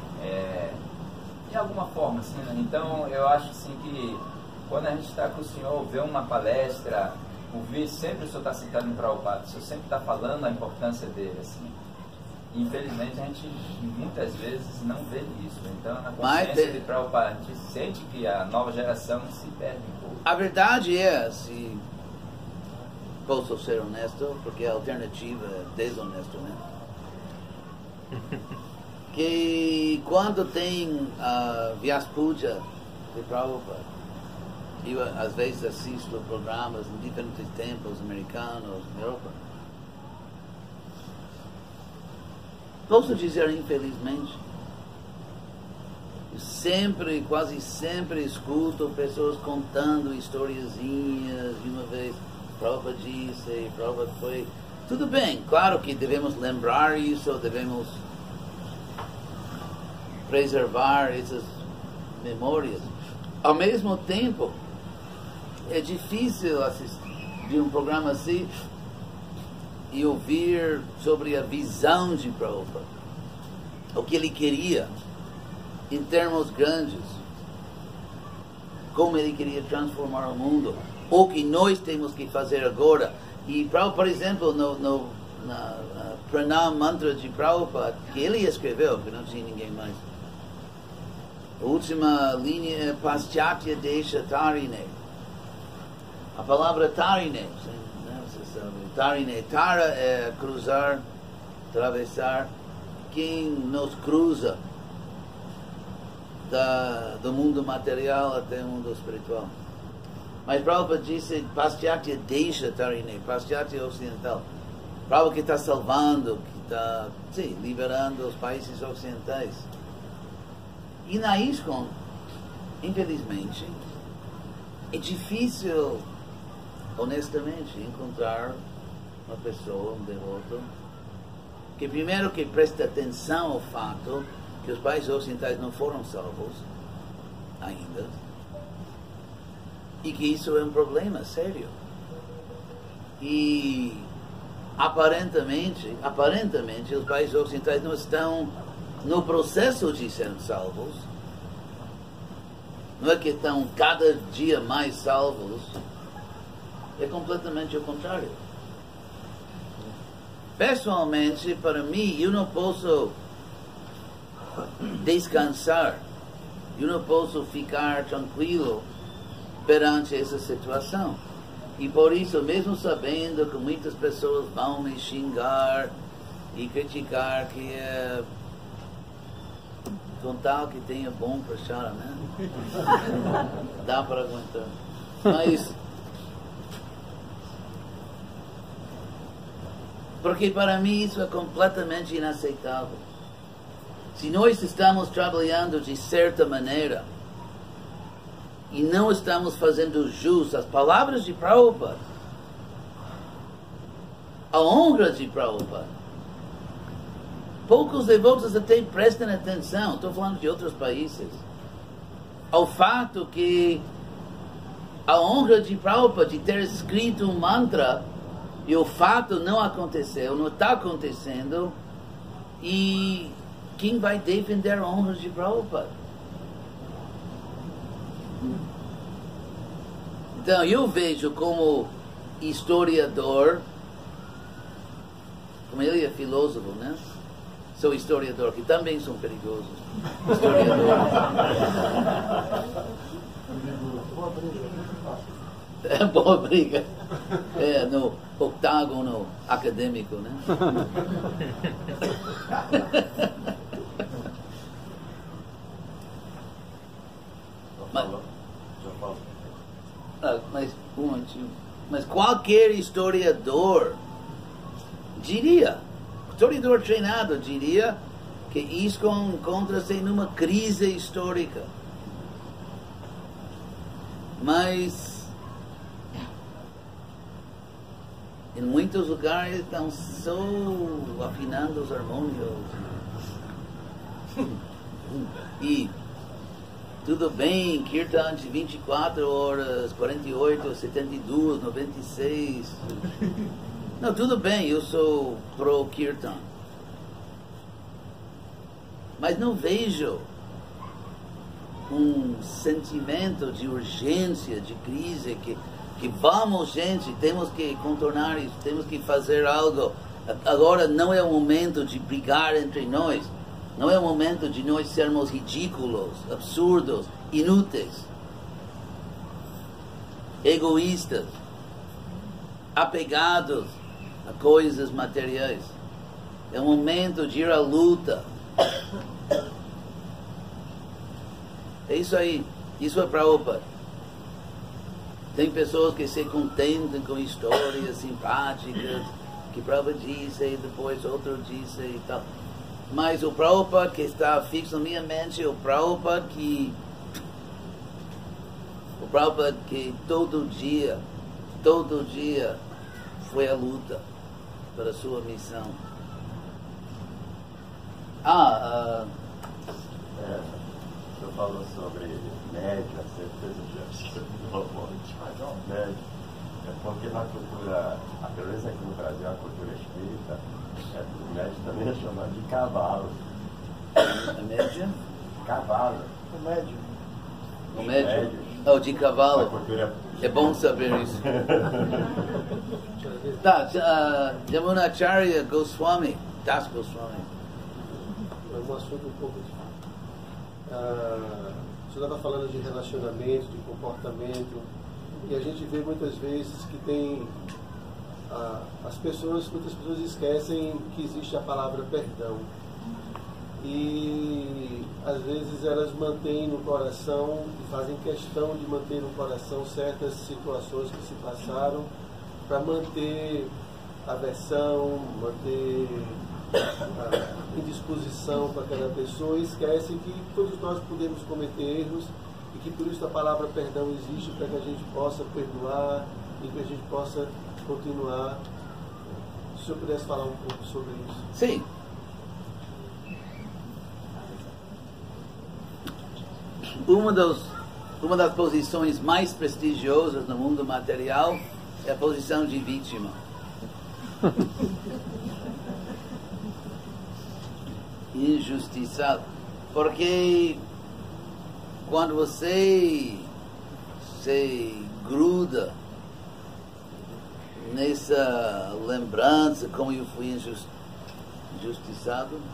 De alguma forma, assim, né? Então eu acho assim que quando a gente está com o senhor, vê uma palestra, ouvir sempre o senhor está citando em Prabhupada, o senhor sempre está falando a importância dele, assim. Infelizmente a gente muitas vezes não vê isso. Então na consciência de Prabhupada a gente sente que a nova geração se perde um pouco. A verdade é, se posso ser honesto, porque a alternativa é desonesto, né? Que quando tem a Vyas Puja de Prabhupada, eu às vezes assisto programas em diferentes templos americanos, na Europa. Posso dizer, infelizmente, eu quase sempre escuto pessoas contando historiazinhas de uma vez. Prabhupada disse, Prabhupada foi... Tudo bem, claro que devemos lembrar isso, devemos preservar essas memórias. Ao mesmo tempo, é difícil assistir um programa assim e ouvir sobre a visão de Prabhupada, o que ele queria em termos grandes, como ele queria transformar o mundo, o que nós temos que fazer agora. E Prabhupada, por exemplo, na Pranam Mantra de Prabhupada, que ele escreveu, que não tinha ninguém mais, a última linha é Paschatya Desha Tarine. A palavra Tarine, você sabe, Tarine, Tara é cruzar, atravessar. Quem nos cruza do mundo material até o mundo espiritual. Mas Prabhupada disse Paschatya Desha Tarine, Paschatya ocidental. Prabhupada que está salvando, que está liberando os países ocidentais. E na ISKCON, infelizmente, é difícil, honestamente, encontrar uma pessoa, um devoto, que primeiro que preste atenção ao fato que os países ocidentais não foram salvos ainda, e que isso é um problema sério. E aparentemente os países ocidentais não estão no processo de serem salvos. Não é que estão cada dia mais salvos, é completamente o contrário. Pessoalmente, para mim, eu não posso descansar, eu não posso ficar tranquilo perante essa situação. E por isso, mesmo sabendo que muitas pessoas vão me xingar e criticar, que é com tal que tenha bom prachara, né? Dá para aguentar. Mas porque para mim isso é completamente inaceitável. Se nós estamos trabalhando de certa maneira e não estamos fazendo jus às palavras de Prabhupada, a honra de Prabhupada, poucos devotos até prestam atenção, estou falando de outros países, ao fato que a honra de Prabhupada de ter escrito um mantra e o fato não aconteceu, não está acontecendo, e quem vai defender a honra de Prabhupada? Então eu vejo como historiador, como ele é filósofo, né? Sou historiador, que também são perigosos. Historiador. É boa briga. É, no octágono acadêmico, né? Mas qualquer historiador diria, historiador treinado diria que ISKCON encontra-se numa crise histórica. Mas em muitos lugares estão só afinando os harmônios. E tudo bem, Kirtan de 24 horas, 48, 72, 96. Não, tudo bem, eu sou pro-Kirtan. Mas não vejo um sentimento de urgência, de crise, que vamos, gente, temos que contornar isso, temos que fazer algo. Agora não é o momento de brigar entre nós. Não é o momento de nós sermos ridículos, absurdos, inúteis, egoístas, apegados a coisas materiais. É o momento de ir à luta. É isso aí. Isso é Prabhupada. Tem pessoas que se contentam com histórias simpáticas, que Prabhupada disse e depois outro disse e tal. Mas o Prabhupada que está fixo na minha mente é o Prabhupada que todo dia foi a luta para a sua missão. Você falou sobre média, certeza de média. É porque na cultura, a beleza aqui no Brasil, a cultura espírita, o médio também é chamado de cavalo. A média? Cavalo. O médio. O médio? Oh, de cavalo. É bom saber isso. Tá, Yamunacharya Goswami, Das Goswami. É um assunto um pouco diferente. Você estava falando de relacionamento, de comportamento, e a gente vê muitas vezes que tem muitas pessoas esquecem que existe a palavra perdão, e às vezes elas mantêm no coração e fazem questão de manter no coração certas situações que se passaram para manter aversão, manter indisposição para aquela pessoa, e esquecem que todos nós podemos cometer erros e que por isso a palavra perdão existe, para que a gente possa perdoar e que a gente possa continuar. Se o senhor pudesse falar um pouco sobre isso. Sim. Uma das posições mais prestigiosas no mundo material é a posição de vítima. Injustiçado. Porque quando você se gruda nessa lembrança como eu fui injustiçado,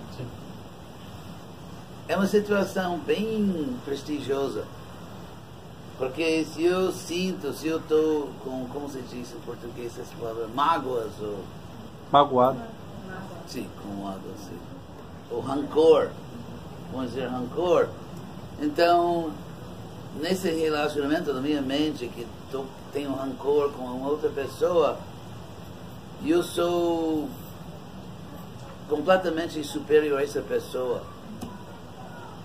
é uma situação bem prestigiosa. Porque se eu estou com, como se diz em português essa palavra, mágoas ou... Magoado. Sim, com mágoas, sim. Ou rancor, vamos dizer rancor. Então, nesse relacionamento da minha mente, que tenho rancor com uma outra pessoa, eu sou completamente superior a essa pessoa.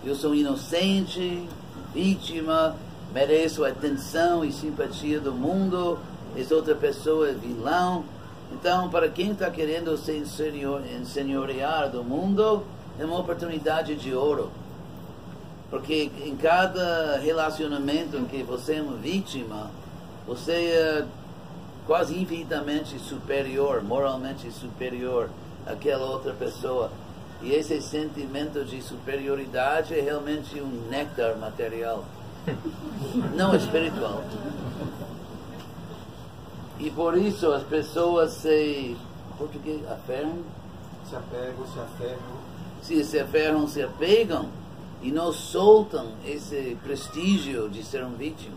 eu sou inocente, vítima, mereço a atenção e simpatia do mundo, essa outra pessoa é vilão. Então, para quem está querendo se ensenhorear do mundo, é uma oportunidade de ouro. Porque em cada relacionamento em que você é uma vítima, você é quase infinitamente superior, moralmente superior àquela outra pessoa. E esse sentimento de superioridade é realmente um néctar material, não espiritual. E por isso as pessoas se aferram, Se apegam, se aferram. se aferram, se apegam e não soltam esse prestígio de ser um vítima.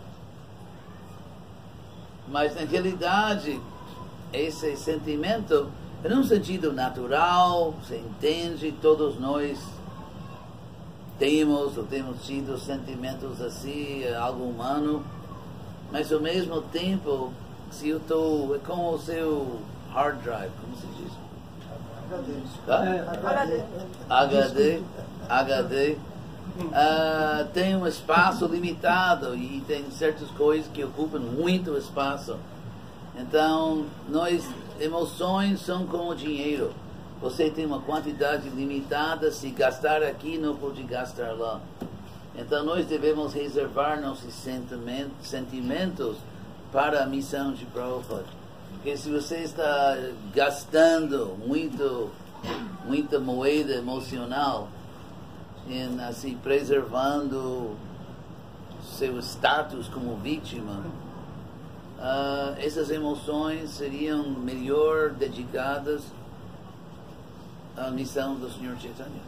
Mas na realidade esse sentimento é num sentido natural, você entende, todos nós temos ou temos tido sentimentos assim, é algo humano, mas ao mesmo tempo, se eu estou, é como o seu hard drive, como se diz? HD, tem um espaço limitado e tem certas coisas que ocupam muito espaço. Então, emoções são como dinheiro. Você tem uma quantidade limitada, se gastar aqui, não pode gastar lá. Então, nós devemos reservar nossos sentimentos para a missão de Prabhupada. Porque se você está gastando muita moeda emocional, em, assim, preservando seu status como vítima, essas emoções seriam melhor dedicadas à missão do Senhor Chaitanya.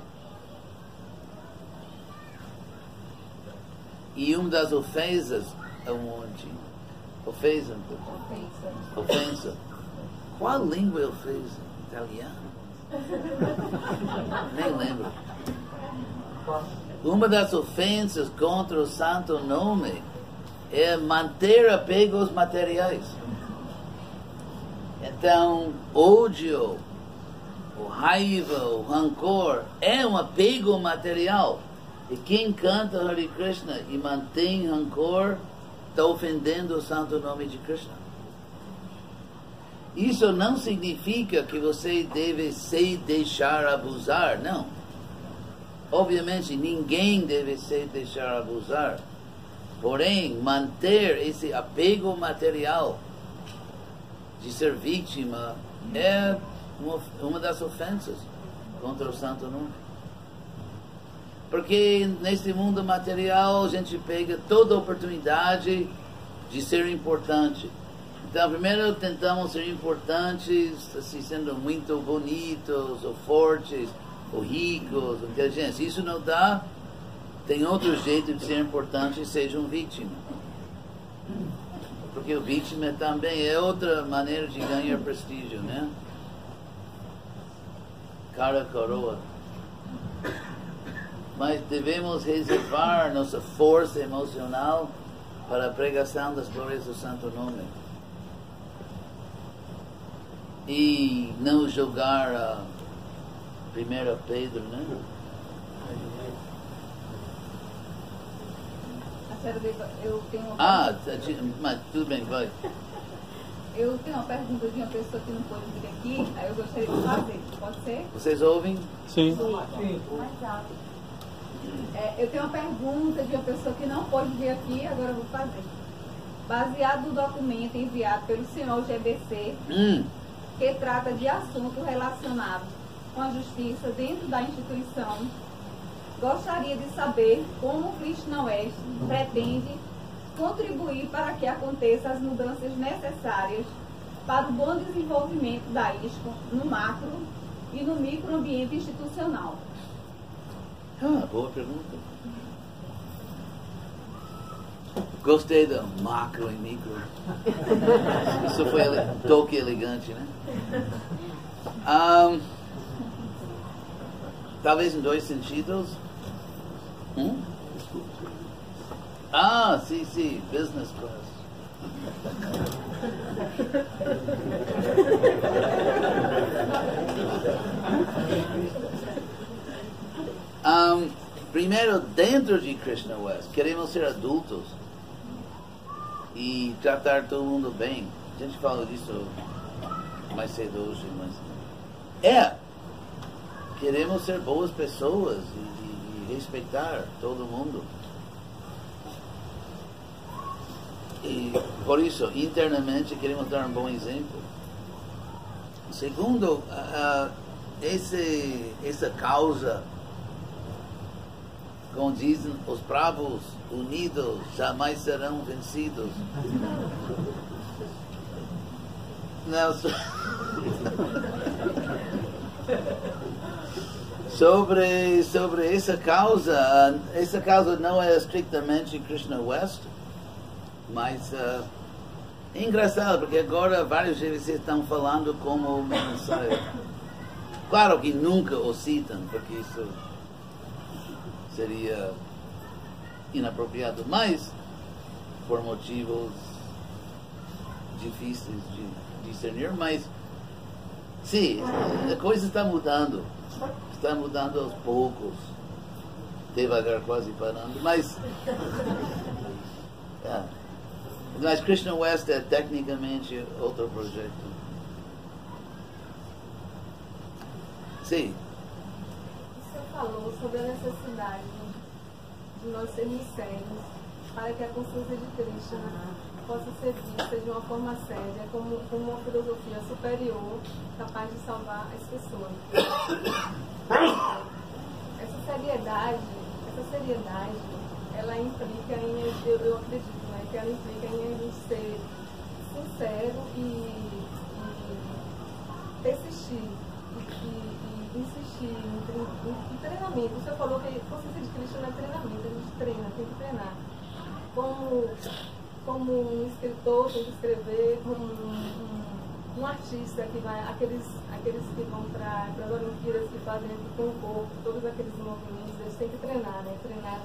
E uma das ofensas é um monte. Ofensa. Qual língua eu fiz? Italiano? Nem lembro. Uma das ofensas contra o santo nome é manter apegos materiais. Então, ódio, o raiva, o rancor é um apego material. E quem canta Hare Krishna e mantém rancor está ofendendo o santo nome de Krishna. Isso não significa que você deve se deixar abusar, não. Obviamente, ninguém deve se deixar abusar. Porém, manter esse apego material de ser vítima é uma das ofensas contra o santo nome. Porque nesse mundo material a gente pega toda a oportunidade de ser importante. Então, primeiro tentamos ser importantes, assim, sendo muito bonitos, ou fortes, ou ricos, ou inteligentes. Isso não dá. Tem outro jeito de ser importante, seja um vítima. Porque o vítima também é outra maneira de ganhar prestígio, né? Cara coroa. Mas devemos reservar nossa força emocional para a pregação das glórias do Santo Nome. E não jogar a 1 Pedro, né? Eu tenho mas tudo bem, vai. Eu tenho uma pergunta de uma pessoa que não pôde vir aqui, aí eu gostaria de fazer. Pode ser? Vocês ouvem? Sim. Mais rápido. Eu tenho uma pergunta de uma pessoa que não pôde vir aqui, agora eu vou fazer. Baseado no documento enviado pelo senhor GBC, que trata de assunto relacionado com a justiça dentro da instituição, gostaria de saber como o Krishna West pretende contribuir para que aconteçam as mudanças necessárias para o bom desenvolvimento da ISKCON no macro e no microambiente institucional. Boa pergunta. Gostei do macro e micro. Isso foi toque elegante, né? Talvez em dois sentidos. Sim, business class. primeiro, dentro de Krishna West, queremos ser adultos e tratar todo mundo bem. A gente fala disso mais cedo hoje, mas queremos ser boas pessoas e respeitar todo mundo. E por isso, internamente, queremos dar um bom exemplo. Segundo, essa causa, como dizem os bravos unidos jamais serão vencidos. Não, sobre essa causa não é estritamente Krishna West, mas é engraçado, porque agora vários de vocês estão falando como mensagem. Claro que nunca o citam, porque isso seria inapropriado, mas por motivos difíceis de discernir, mas sim, a coisa está mudando aos poucos, devagar, quase parando, mas Krishna West é tecnicamente outro projeto. Sim. Você falou sobre a necessidade de nós sermos sérios para que a consciência de Krishna possa ser vista de uma forma séria, como uma filosofia superior capaz de salvar as pessoas. Essa seriedade, ela implica em, eu acredito, né, que ela implica em a gente ser sincero e persistir e insistir em treinamento. Você falou que consciência de Krishna é treinamento, a gente treina, tem que treinar. Como um escritor tem que escrever, como um artista que vai, aqueles que vão para as Olimpíadas, que fazem com o corpo, todos aqueles movimentos, eles têm que treinar, né? Treinar.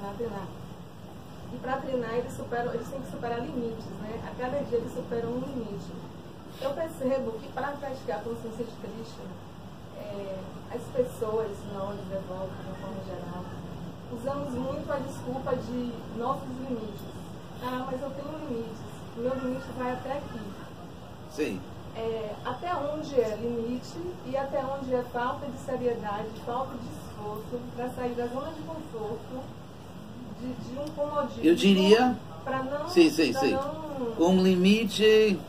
E para treinar, eles têm que superar limites, né? A cada dia eles superam um limite. Eu percebo que para praticar a consciência de Krishna, as pessoas, nós, devotos, de uma forma geral, usamos muito a desculpa de nossos limites. Ah, mas eu tenho limites. O meu limite vai até aqui. Sim. Até onde é limite e até onde é falta de seriedade, falta de esforço para sair da zona de conforto, de um comodismo. Eu diria. Para não. Sim. Não... Um limite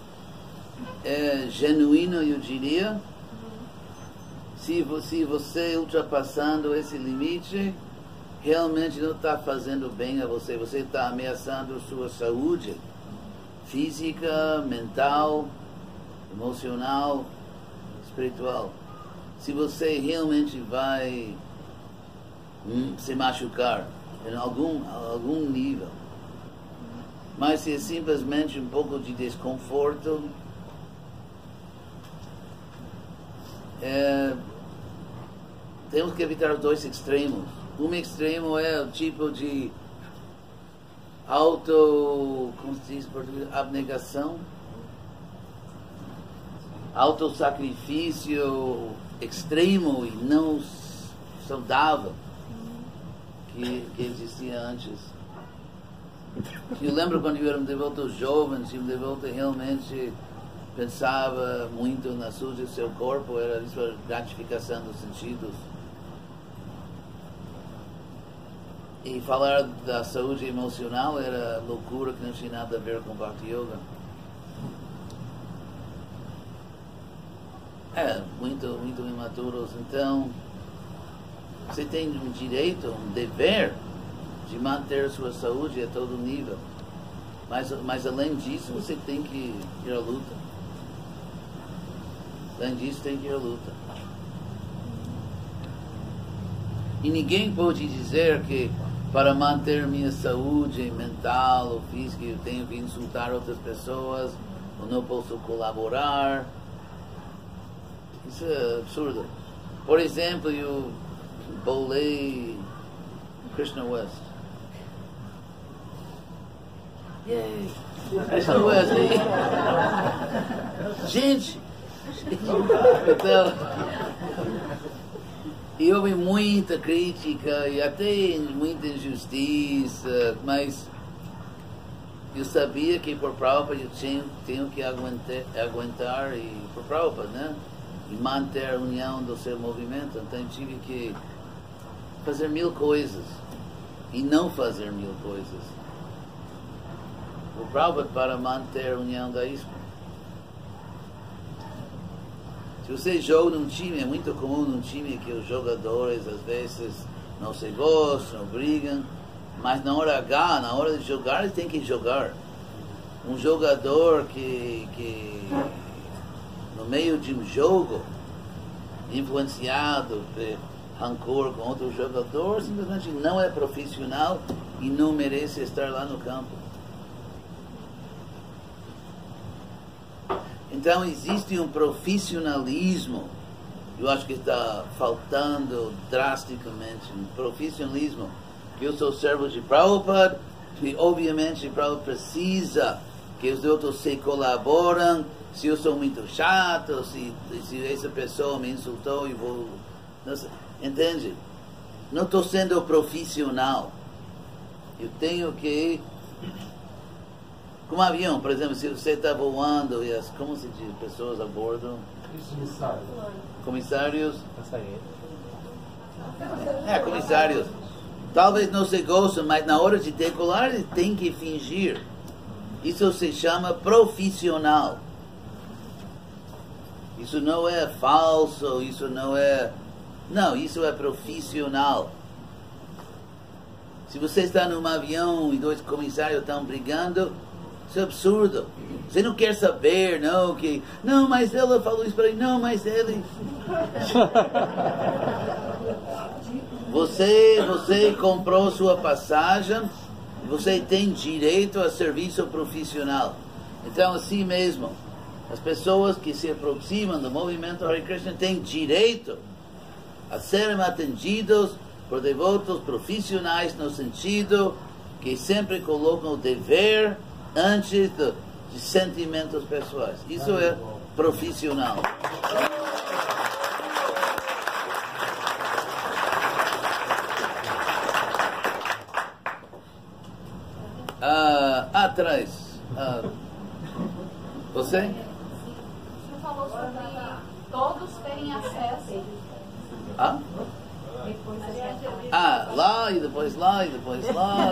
genuíno, eu diria. Se você ultrapassando esse limite, realmente não está fazendo bem a você. Você está ameaçando sua saúde física, mental, emocional, espiritual. Se você realmente vai se machucar em algum nível, mas se é simplesmente um pouco de desconforto, temos que evitar os dois extremos. Um extremo é o tipo de como se diz em português, abnegação, autossacrifício extremo e não saudável que existia antes. Eu lembro quando eu era um devoto jovem, se um devoto realmente pensava muito na saúde do seu corpo, era isso a gratificação dos sentidos. E falar da saúde emocional era loucura que não tinha nada a ver com Bhakti Yoga. Muito imaturos. Então, você tem um direito, um dever de manter sua saúde a todo nível. Mas além disso, você tem que ir à luta. Além disso, tem que ir à luta. E ninguém pode dizer que para manter minha saúde mental ou física eu tenho que insultar outras pessoas, ou não posso colaborar. Isso é absurdo. Por exemplo, eu bolei Krishna West. Yay! Krishna West. Gente! Então, E houve muita crítica e até muita injustiça, mas eu sabia que por Prabhupada eu tenho que aguentar e por Prabhupada, né? E manter a união do seu movimento. Então eu tive que fazer 1000 coisas e não fazer 1000 coisas. Por Prabhupada para manter a união da ISKCON. Se você joga num time, é muito comum num time que os jogadores às vezes não se gostam, brigam, mas na hora H, na hora de jogar, ele tem que jogar. Um jogador que no meio de um jogo, influenciado por rancor com outro jogador, simplesmente não é profissional e não merece estar lá no campo. Então existe um profissionalismo, eu acho que está faltando drasticamente, um profissionalismo. Eu sou servo de Prabhupada, e obviamente Prabhupada precisa que os outros se colaboram. Se eu sou muito chato, se essa pessoa me insultou e vou... Entende? Não estou sendo profissional. Eu tenho que... Como avião, por exemplo, se você está voando e as... Como se diz? Pessoas a bordo? Comissários. Comissários. Talvez não se gostem, mas na hora de decolar ele tem que fingir. Isso se chama profissional. Isso não é falso, isso não é... Não, isso é profissional. Se você está num avião e 2 comissários estão brigando, isso é absurdo. Você não quer saber, não, que... Não, mas ela falou isso para mim. Não, mas ele... Você comprou sua passagem, você tem direito a serviço profissional. Então, assim mesmo, as pessoas que se aproximam do movimento Hare Krishna têm direito a serem atendidos por devotos profissionais, no sentido que sempre colocam o dever antes de sentimentos pessoais. Isso é profissional. Atrás. Você? O senhor falou sobre todos terem acesso. Lá e depois lá e depois lá.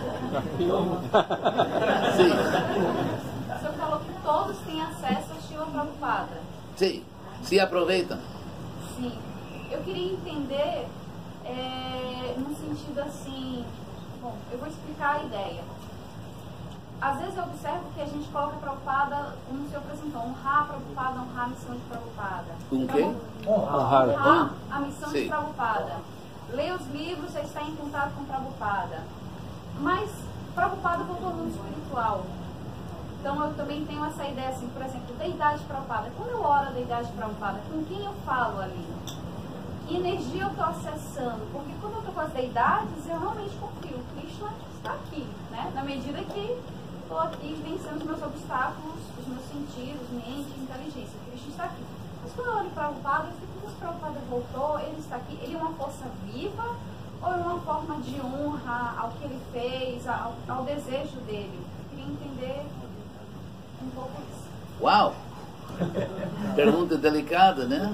Sim. O senhor falou que todos têm acesso a Srila Prabhupada. Sim. Se aproveitam. Sim. Eu queria entender no sentido assim... Bom, eu vou explicar a ideia. Às vezes eu observo que a gente coloca Prabhupada, como o senhor apresentou, honrar Prabhupada, honrar a missão de Prabhupada. Com quê? Honrar a missão Sim. de Prabhupada. Ler os livros, já está em contato com Prabhupada. Mas Prabhupada voltou ao mundo espiritual. Então eu também tenho essa ideia, assim, por exemplo, deidade Prabhupada. Quando eu oro a deidade Prabhupada, com quem eu falo ali? Que energia eu estou acessando? Porque quando eu estou com as deidades, eu realmente confio. O Krishna está aqui, né? Na medida que estou aqui vencendo os meus obstáculos, os meus sentidos, mente, inteligência. O Krishna está aqui. Mas quando eu olho para o Prabhupada, eu fico, mas o Prabhupada voltou, ele está aqui, ele é uma força viva ou é uma forma de honra ao que ele fez, ao desejo dele? Eu queria entender um pouco isso. Uau! Pergunta delicada, né?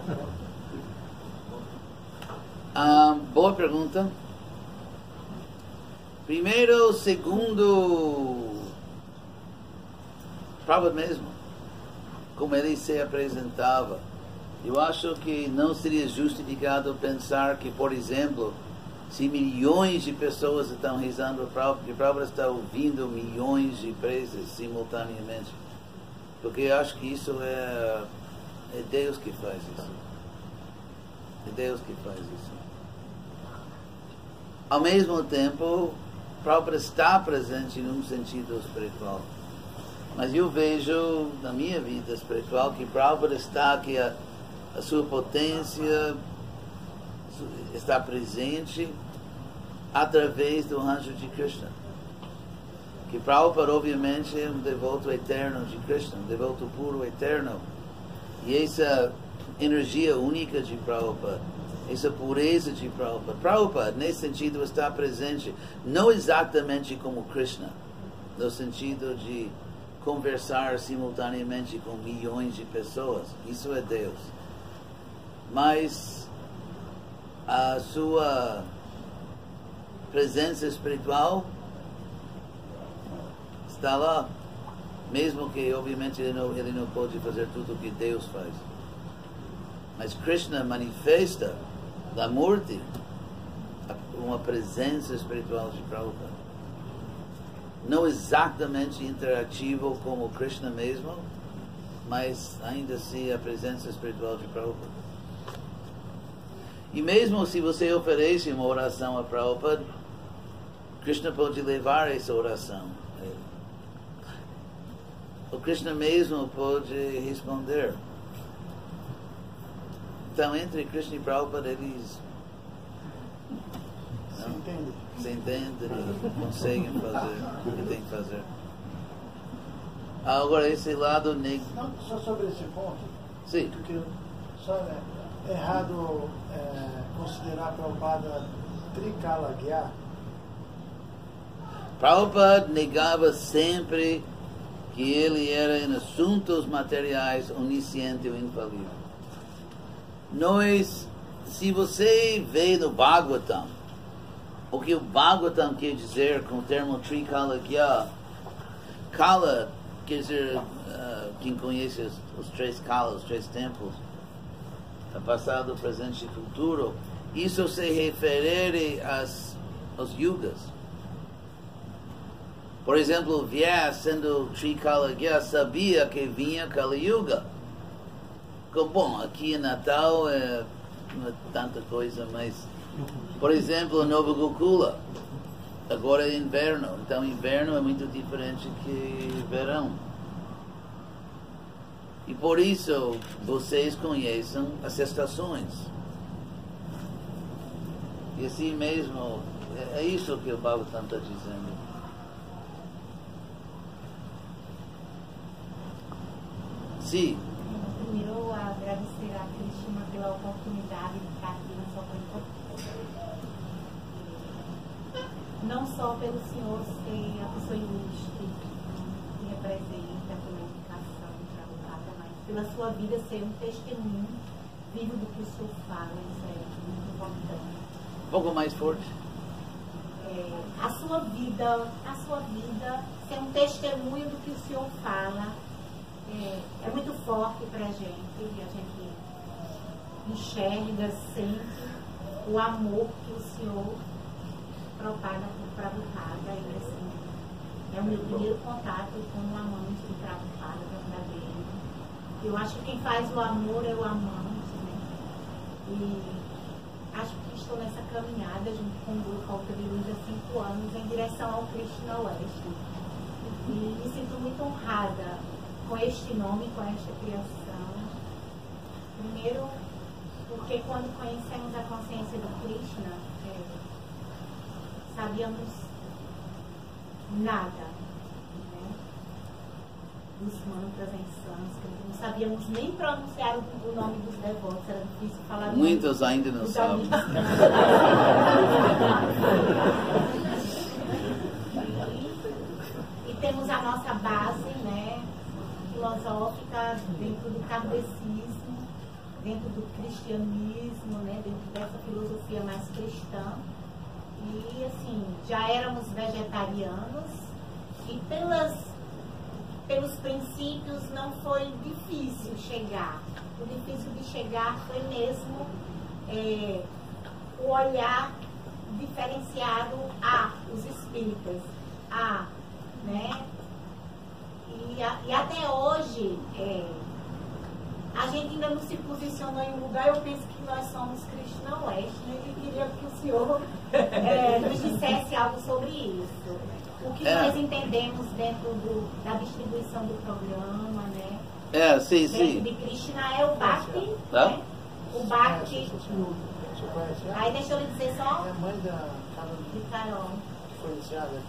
Boa pergunta. Primeiro, segundo, Prabhupada mesmo, como ele se apresentava, eu acho que não seria justificado pensar que, por exemplo, se milhões de pessoas estão rezando para Prabhupada, que Prabhupada está ouvindo milhões de preces simultaneamente, porque eu acho que isso é Deus que faz isso. É Deus que faz isso. Ao mesmo tempo, Prabhupada está presente num sentido espiritual. Mas eu vejo na minha vida espiritual que Prabhupada está aqui, a sua potência está presente através do anjo de Krishna. Que Prabhupada obviamente é um devoto eterno de Krishna, um devoto puro eterno. E essa energia única de Prabhupada essa pureza de Prabhupada. Prabhupada, nesse sentido, está presente não exatamente como Krishna, no sentido de conversar simultaneamente com milhões de pessoas. Isso é Deus. Mas a sua presença espiritual está lá, mesmo que obviamente ele não pode fazer tudo o que Deus faz. Mas Krishna manifesta da morte uma presença espiritual de Prabhupada. Não exatamente interativo como Krishna mesmo, mas ainda assim a presença espiritual de Prabhupada. E mesmo se você oferece uma oração a Prabhupada, Krishna pode levar essa oração. O Krishna mesmo pode responder. Então, entre Krishna e Prabhupada, eles se entendem e conseguem fazer o que tem que fazer. Agora, esse lado negativo. Não, só sobre esse ponto. Sim. Porque só é errado considerar Prabhupada Trikalagya. Prabhupada negava sempre que ele era em assuntos materiais onisciente ou infalível. Se você vê no Bhagavatam, o que o Bhagavatam quer dizer com o termo Trikalagya, Kala quer dizer, quem conhece os três Kalas, os três tempos, passado, presente e futuro, isso se refere aos yugas. Por exemplo, Vyas, sendo Trikalagya, sabia que vinha Kali Yuga. Bom, aqui em Natal não é tanta coisa, mas, por exemplo, Nova Gokula, agora é inverno, então inverno é muito diferente que verão. E por isso vocês conhecem as estações. E assim mesmo, é isso que o Bhagavatam está dizendo. Sim. Primeiro, agradecer a Krishna pela oportunidade de estar aqui na sua conferência. Não só pelo senhor ser a pessoa ilustre que representa pela educação Prabhupada, mas pela sua vida ser um testemunho vivo do que o senhor fala. Isso é muito importante. Um pouco mais forte. A sua vida ser um testemunho do que o senhor fala. É muito forte para a gente enxerga, sente o amor que o Senhor propaga por Prabhupada. E, assim, é o meu primeiro contato com um amante de Prabhupada verdadeiro. Eu acho que quem faz o amor é o amante, né? E acho que estou nessa caminhada junto com o grupo Alta de Luz há 5 anos em direção ao Krishna Oeste. E me sinto muito honrada com este nome, com esta criação. Primeiro, porque quando conhecemos a consciência do Krishna, sabíamos nada, né, dos mantras em sânscrito, não sabíamos nem pronunciar o nome dos devotos, era difícil falar. Muitos ainda não sabem. E temos a nossa base, né, filosófica dentro do kardecismo, dentro do cristianismo, né, dentro dessa filosofia mais cristã. E assim, já éramos vegetarianos e pelos princípios não foi difícil chegar. O difícil de chegar foi mesmo o olhar diferenciado os espíritas, né? E até hoje, a gente ainda não se posicionou em um lugar. Eu penso que nós somos Krishna Oeste, né? Eu queria que o senhor nos dissesse algo sobre isso. O que nós entendemos dentro da distribuição do programa, né? Sim. Dentro de Krishna é o Bhakti, né? O Bhakti. Aí deixa eu lhe dizer só. É a mãe da Carol. Que foi iniciada.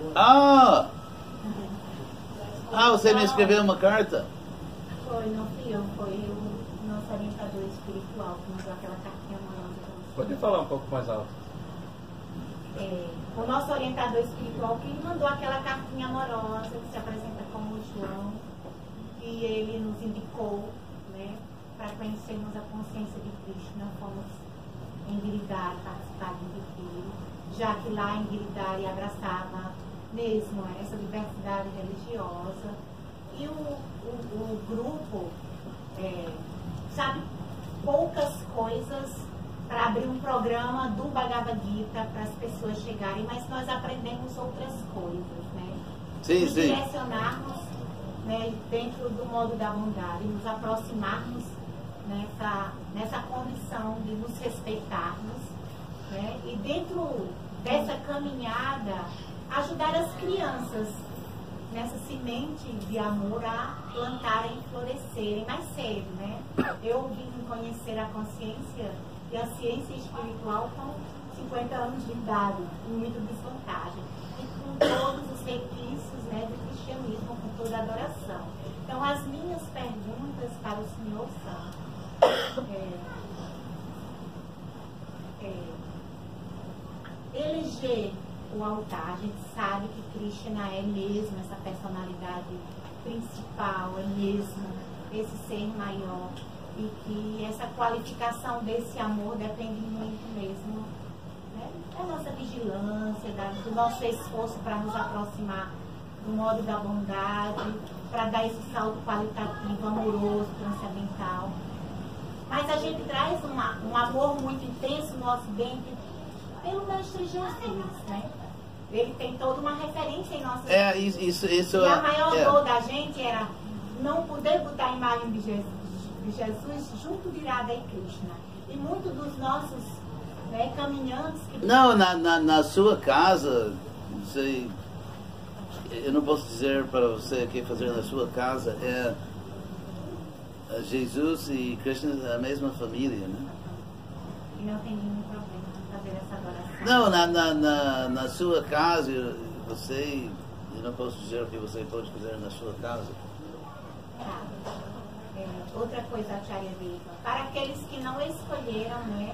Você me escreveu uma carta? Foi, não fui eu, foi o nosso orientador espiritual que mandou aquela cartinha amorosa. Pode falar um pouco mais alto. O nosso orientador espiritual que mandou aquela cartinha amorosa que se apresenta como João, e ele nos indicou, né, para conhecermos a consciência de Krishna, fomos em Giridhari participar do retiro, já que lá em Giridhari abraçava mesmo essa diversidade religiosa, e o grupo sabe poucas coisas para abrir um programa do Bhagavad Gita para as pessoas chegarem, mas nós aprendemos outras coisas, né? Sim, nos sim. direcionarmos, né, dentro do modo da bondade, nos aproximarmos nessa condição de nos respeitarmos, né? E dentro dessa caminhada ajudar as crianças nessa semente de amor a plantarem e florescerem mais cedo, né? Eu vim conhecer a consciência e a ciência espiritual com 50 anos de idade, em muita desvantagem, e com todos os requisitos, né, do cristianismo, com toda a adoração. Então, as minhas perguntas para o Senhor são: eleger o altar, a gente sabe que Krishna é mesmo essa personalidade principal, é mesmo esse ser maior, e que essa qualificação desse amor depende muito mesmo, né, da nossa vigilância, do nosso esforço para nos aproximar do modo da bondade, para dar esse salto qualitativo, amoroso, transcendental. Mas a gente traz um amor muito intenso no Ocidente pelo mestre Jesus, né? Ele tem toda uma referência em nossa vida. Isso, e a maior dor da gente era não poder botar a imagem de Jesus junto de Radha e Krishna. E muitos dos nossos, né, caminhantes que... Não, na sua casa, eu não posso dizer para você o que fazer na sua casa. Jesus e Krishna é a mesma família, né? E não tem nenhum problema em fazer essa adoração. Não, na sua casa, eu não posso dizer o que você pode fazer na sua casa. Tá. Outra coisa, Acharya Deva, para aqueles que não escolheram, né,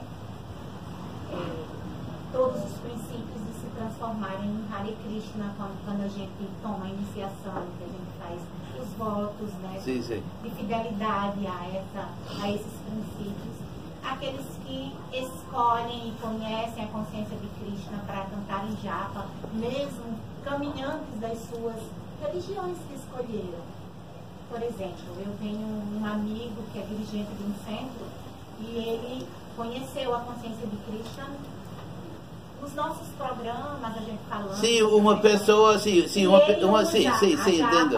todos os princípios de se transformarem em Hare Krishna, quando a gente toma a iniciação, que a gente faz os votos, né, sim. de fidelidade a esses princípios, aqueles que escolhem e conhecem a consciência de Krishna para cantarem japa, mesmo caminhantes das suas religiões que escolheram. Por exemplo, eu tenho um amigo que é dirigente de um centro e ele conheceu a consciência de Krishna nos nossos programas, a gente falando. Sim, uma pessoa, sim, entendo.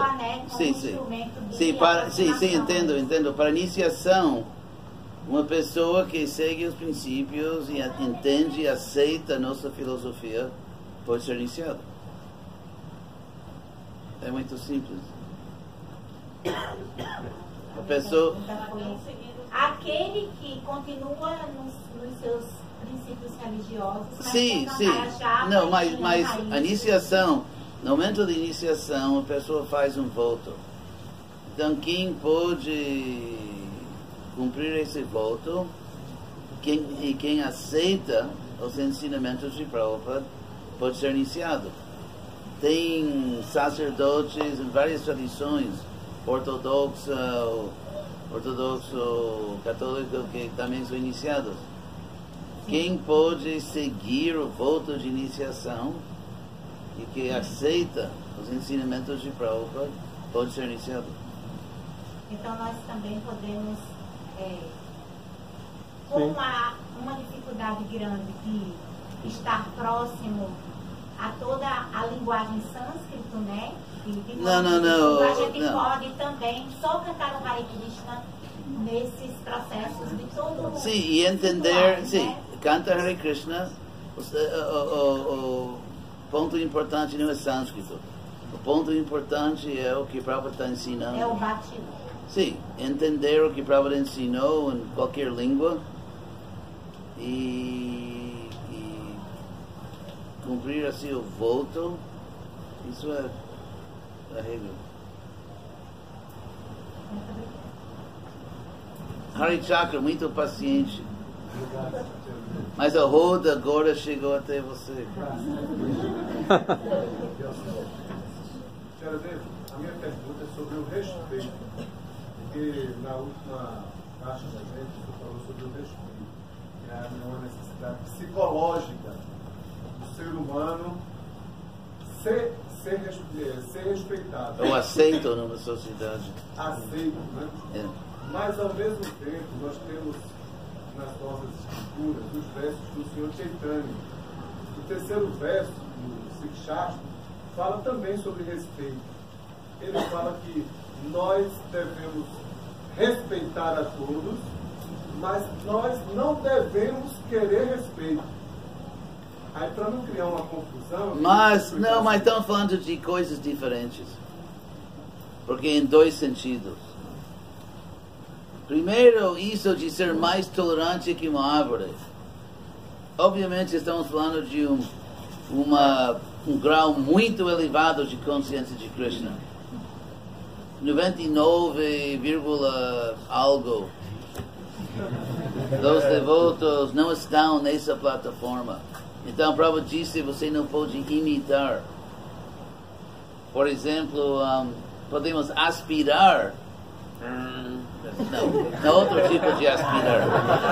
Sim, entendo. Para iniciação, uma pessoa que segue os princípios e entende e aceita a nossa filosofia pode ser iniciado. É muito simples. A pessoa... Aquele que continua nos seus princípios religiosos, mas sim. Não, mas a iniciação, no momento da iniciação, a pessoa faz um voto. Então, quem pode cumprir esse voto, quem aceita os ensinamentos de Prabhupada, pode ser iniciado. Tem sacerdotes em várias tradições, ortodoxo, católico, que também são iniciados. Quem pode seguir o voto de iniciação e que aceita os ensinamentos de Prabhupada pode ser iniciado. Então nós também podemos, com uma dificuldade grande de estar próximo a toda a linguagem sânscrito, né? Não. A gente pode também só cantar o Hare Krishna nesses processos de todo... Sim, e entender, sim, né? canta Hare Krishna, o ponto importante não é sânscrito. O ponto importante é o que Prabhupada está ensinando. É o Bhakti. Sim, entender o que Prabhupada ensinou em qualquer língua e cumprir assim o voto, isso é a regra. Hari Chakra, muito paciente. Mas a roda agora chegou até você. Senhora Deus, a minha pergunta é sobre o respeito. Porque na última faixa da gente, você falou sobre o respeito. Que é uma necessidade psicológica do ser humano ser respeitado. Ou aceito numa sociedade. Aceito, né? É. Mas ao mesmo tempo nós temos nas nossas escrituras os versos do Senhor Chaitanya. O terceiro verso do Sikshastra fala também sobre respeito. Ele fala que nós devemos respeitar a todos, mas nós não devemos querer respeito. Aí, para não criar uma confusão... Mas estamos falando de coisas diferentes. Porque em dois sentidos. Primeiro, isso de ser mais tolerante que uma árvore. Obviamente estamos falando de um grau muito elevado de consciência de Krishna. 99, algo dos devotos não estão nessa plataforma. Então, Prabhupada disse, você não pode imitar. Por exemplo, podemos aspirar. Não, outro tipo de aspirar.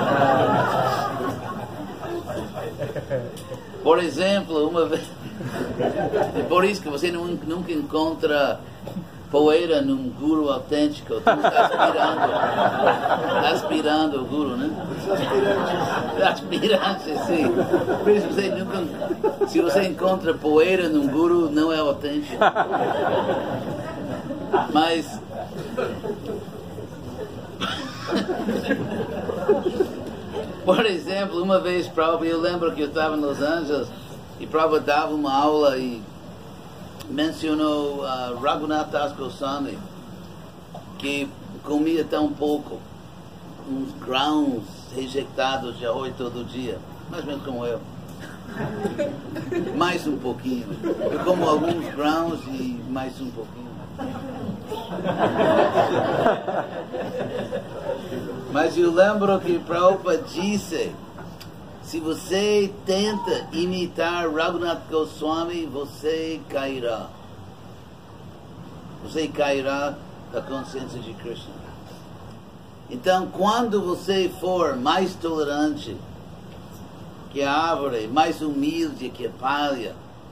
Por exemplo, uma vez... É por isso que você nunca encontra poeira num guru autêntico. Tu está aspirando o guru, né? Aspirante, sim. Por isso você nunca... Se você encontra poeira num guru, não é autêntico. Mas... Por exemplo, uma vez, eu lembro que eu estava em Los Angeles e Prabhupada dava uma aula e mencionou Raghunath Das Goswami, que comia tão pouco, uns grãos rejeitados de arroz todo dia, mais ou menos como eu. Mais um pouquinho. Eu como alguns grãos e mais um pouquinho. Mas eu lembro que Prabhupada disse, se você tenta imitar Raghunath Goswami, você cairá. Você cairá da consciência de Krishna. Então, quando você for mais tolerante que a árvore, mais humilde que a palha,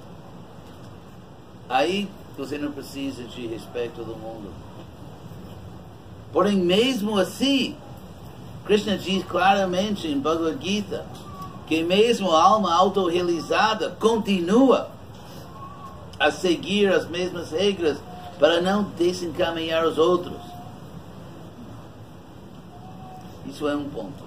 aí você não precisa de respeito do mundo. Porém, mesmo assim, Krishna diz claramente em Bhagavad Gita que mesmo a alma autorrealizada continua a seguir as mesmas regras para não desencaminhar os outros. Isso é um ponto.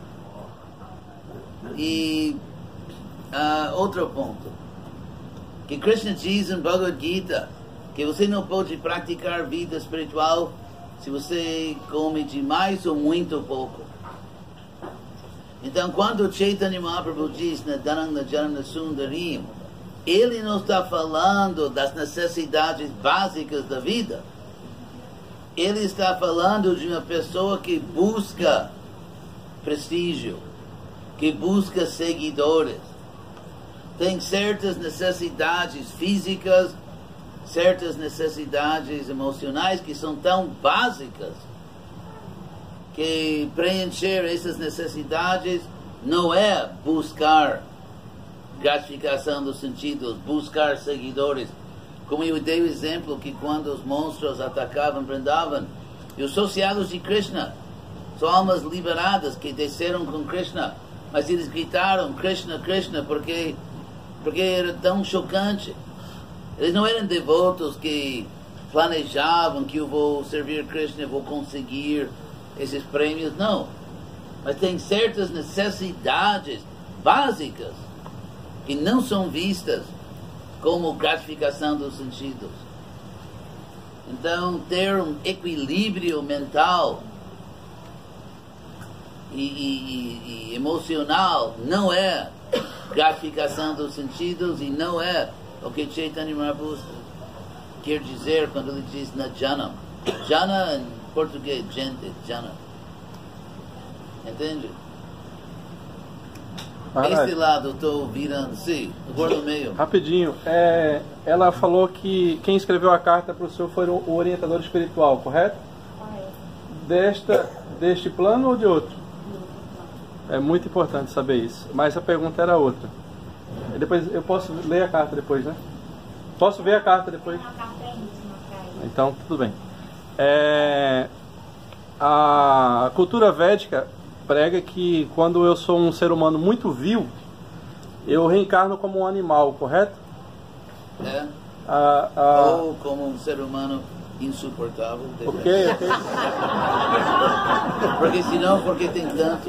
E outro ponto, que Krishna diz em Bhagavad Gita que você não pode praticar vida espiritual se você come demais ou muito pouco. Então, quando Chaitanya Mahaprabhu diz Nadanang Najarana Sundarim, ele não está falando das necessidades básicas da vida. Ele está falando de uma pessoa que busca prestígio, que busca seguidores. Tem certas necessidades físicas, certas necessidades emocionais que são tão básicas que preencher essas necessidades não é buscar gratificação dos sentidos, buscar seguidores. Como eu dei o exemplo que quando os monstros atacavam Vrindavan, e os associados de Krishna são almas liberadas que desceram com Krishna, mas eles gritaram Krishna, Krishna, porque era tão chocante. Eles não eram devotos que planejavam que eu vou servir Krishna, vou conseguir esses prêmios, não. Mas tem certas necessidades básicas que não são vistas como gratificação dos sentidos. Então, ter um equilíbrio mental e emocional não é gratificação dos sentidos e não é o que Chaitanya Mahaprabhu quer dizer quando ele diz na jana. Jana em português, gente, jana. Entende? Esse lado, estou virando. Sim, agora no meio. Rapidinho. Ela falou que quem escreveu a carta para o senhor foi o orientador espiritual, correto? Deste plano ou de outro? É muito importante saber isso. Mas a pergunta era outra. Depois eu posso ler a carta depois, né? Posso ver a carta depois? Então, tudo bem. A cultura védica prega que quando eu sou um ser humano muito vil, eu reencarno como um animal, correto? Ou como um ser humano insuportável. Por quê? Porque senão, porque tem tantos.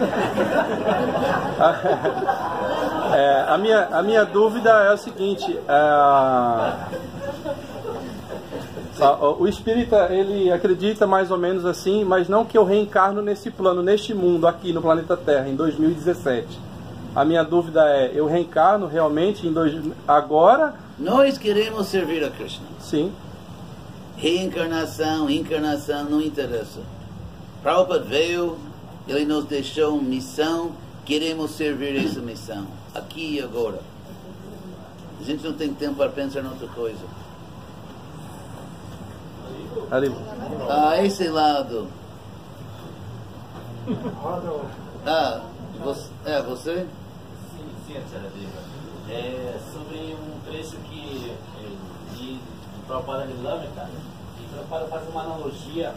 A minha dúvida é o seguinte: o espírita, ele acredita mais ou menos assim, mas não que eu reencarno nesse plano, neste mundo aqui no planeta Terra em 2017. A minha dúvida é: eu reencarno realmente agora? Nós queremos servir a Krishna. Sim. Reencarnação, encarnação, não interessa. Prabhupada veio, ele nos deixou uma missão, queremos servir essa missão, aqui e agora. A gente não tem tempo para pensar em outra coisa. Ali. Esse lado. Você? Sim, Acharadeva. Sobre um trecho que li do Prabhupada Lilamrita, que o Prabhupada faz uma analogia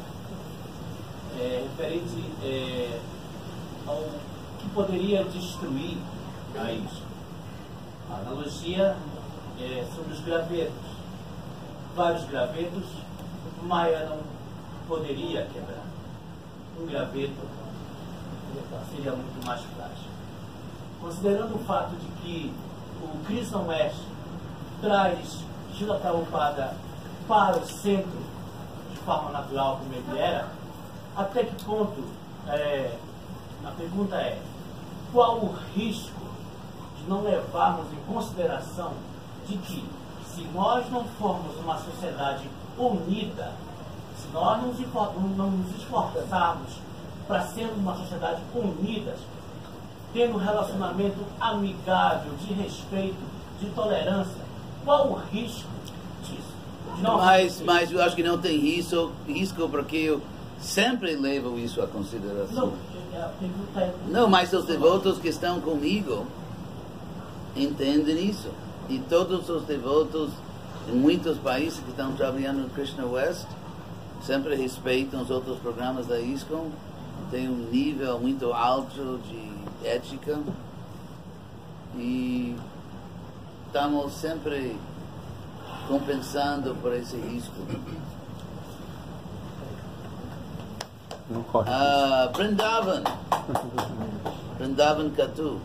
referente ao que poderia destruir a isso. A analogia é sobre os gravetos. Vários gravetos, Maya não poderia quebrar. Um graveto seria muito mais frágil. Considerando o fato de que o Krishna Mestre traz Srila Prabhupada para o centro de forma natural como ele era, até que ponto, a pergunta é, qual o risco de não levarmos em consideração de que, se nós não formos uma sociedade unida, se nós não nos esforçarmos para ser uma sociedade unida, tendo um relacionamento amigável, de respeito, de tolerância, qual o risco disso? Mas eu acho que não tem risco porque eu sempre levo isso a consideração. Não, mas os devotos que estão comigo entendem isso. E todos os devotos em muitos países que estão trabalhando no Krishna West sempre respeitam os outros programas da ISKCON, tem um nível muito alto de ética e estamos sempre compensando por esse risco. Vrindavan Katu.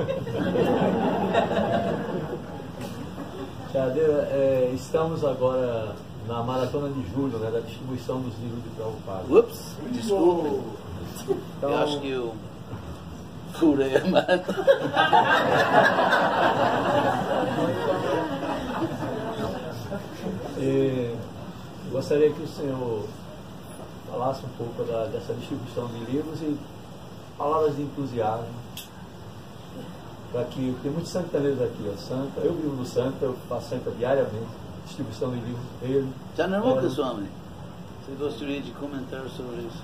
Estamos agora na maratona de julho, né, da distribuição dos livros de Prabhupada. Ups, desculpe. Então, eu acho que eu furei a mão. Gostaria que o senhor falasse um pouco dessa distribuição de livros e palavras de entusiasmo para que tem muitos santaneiros aqui, Santa, eu vivo no Santa, eu faço Santa diariamente, distribuição de livros dele. Chandramukha Swami, você gostaria de comentar sobre isso?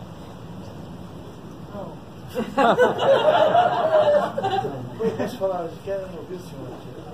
Posso falar, quero ouvir o senhor.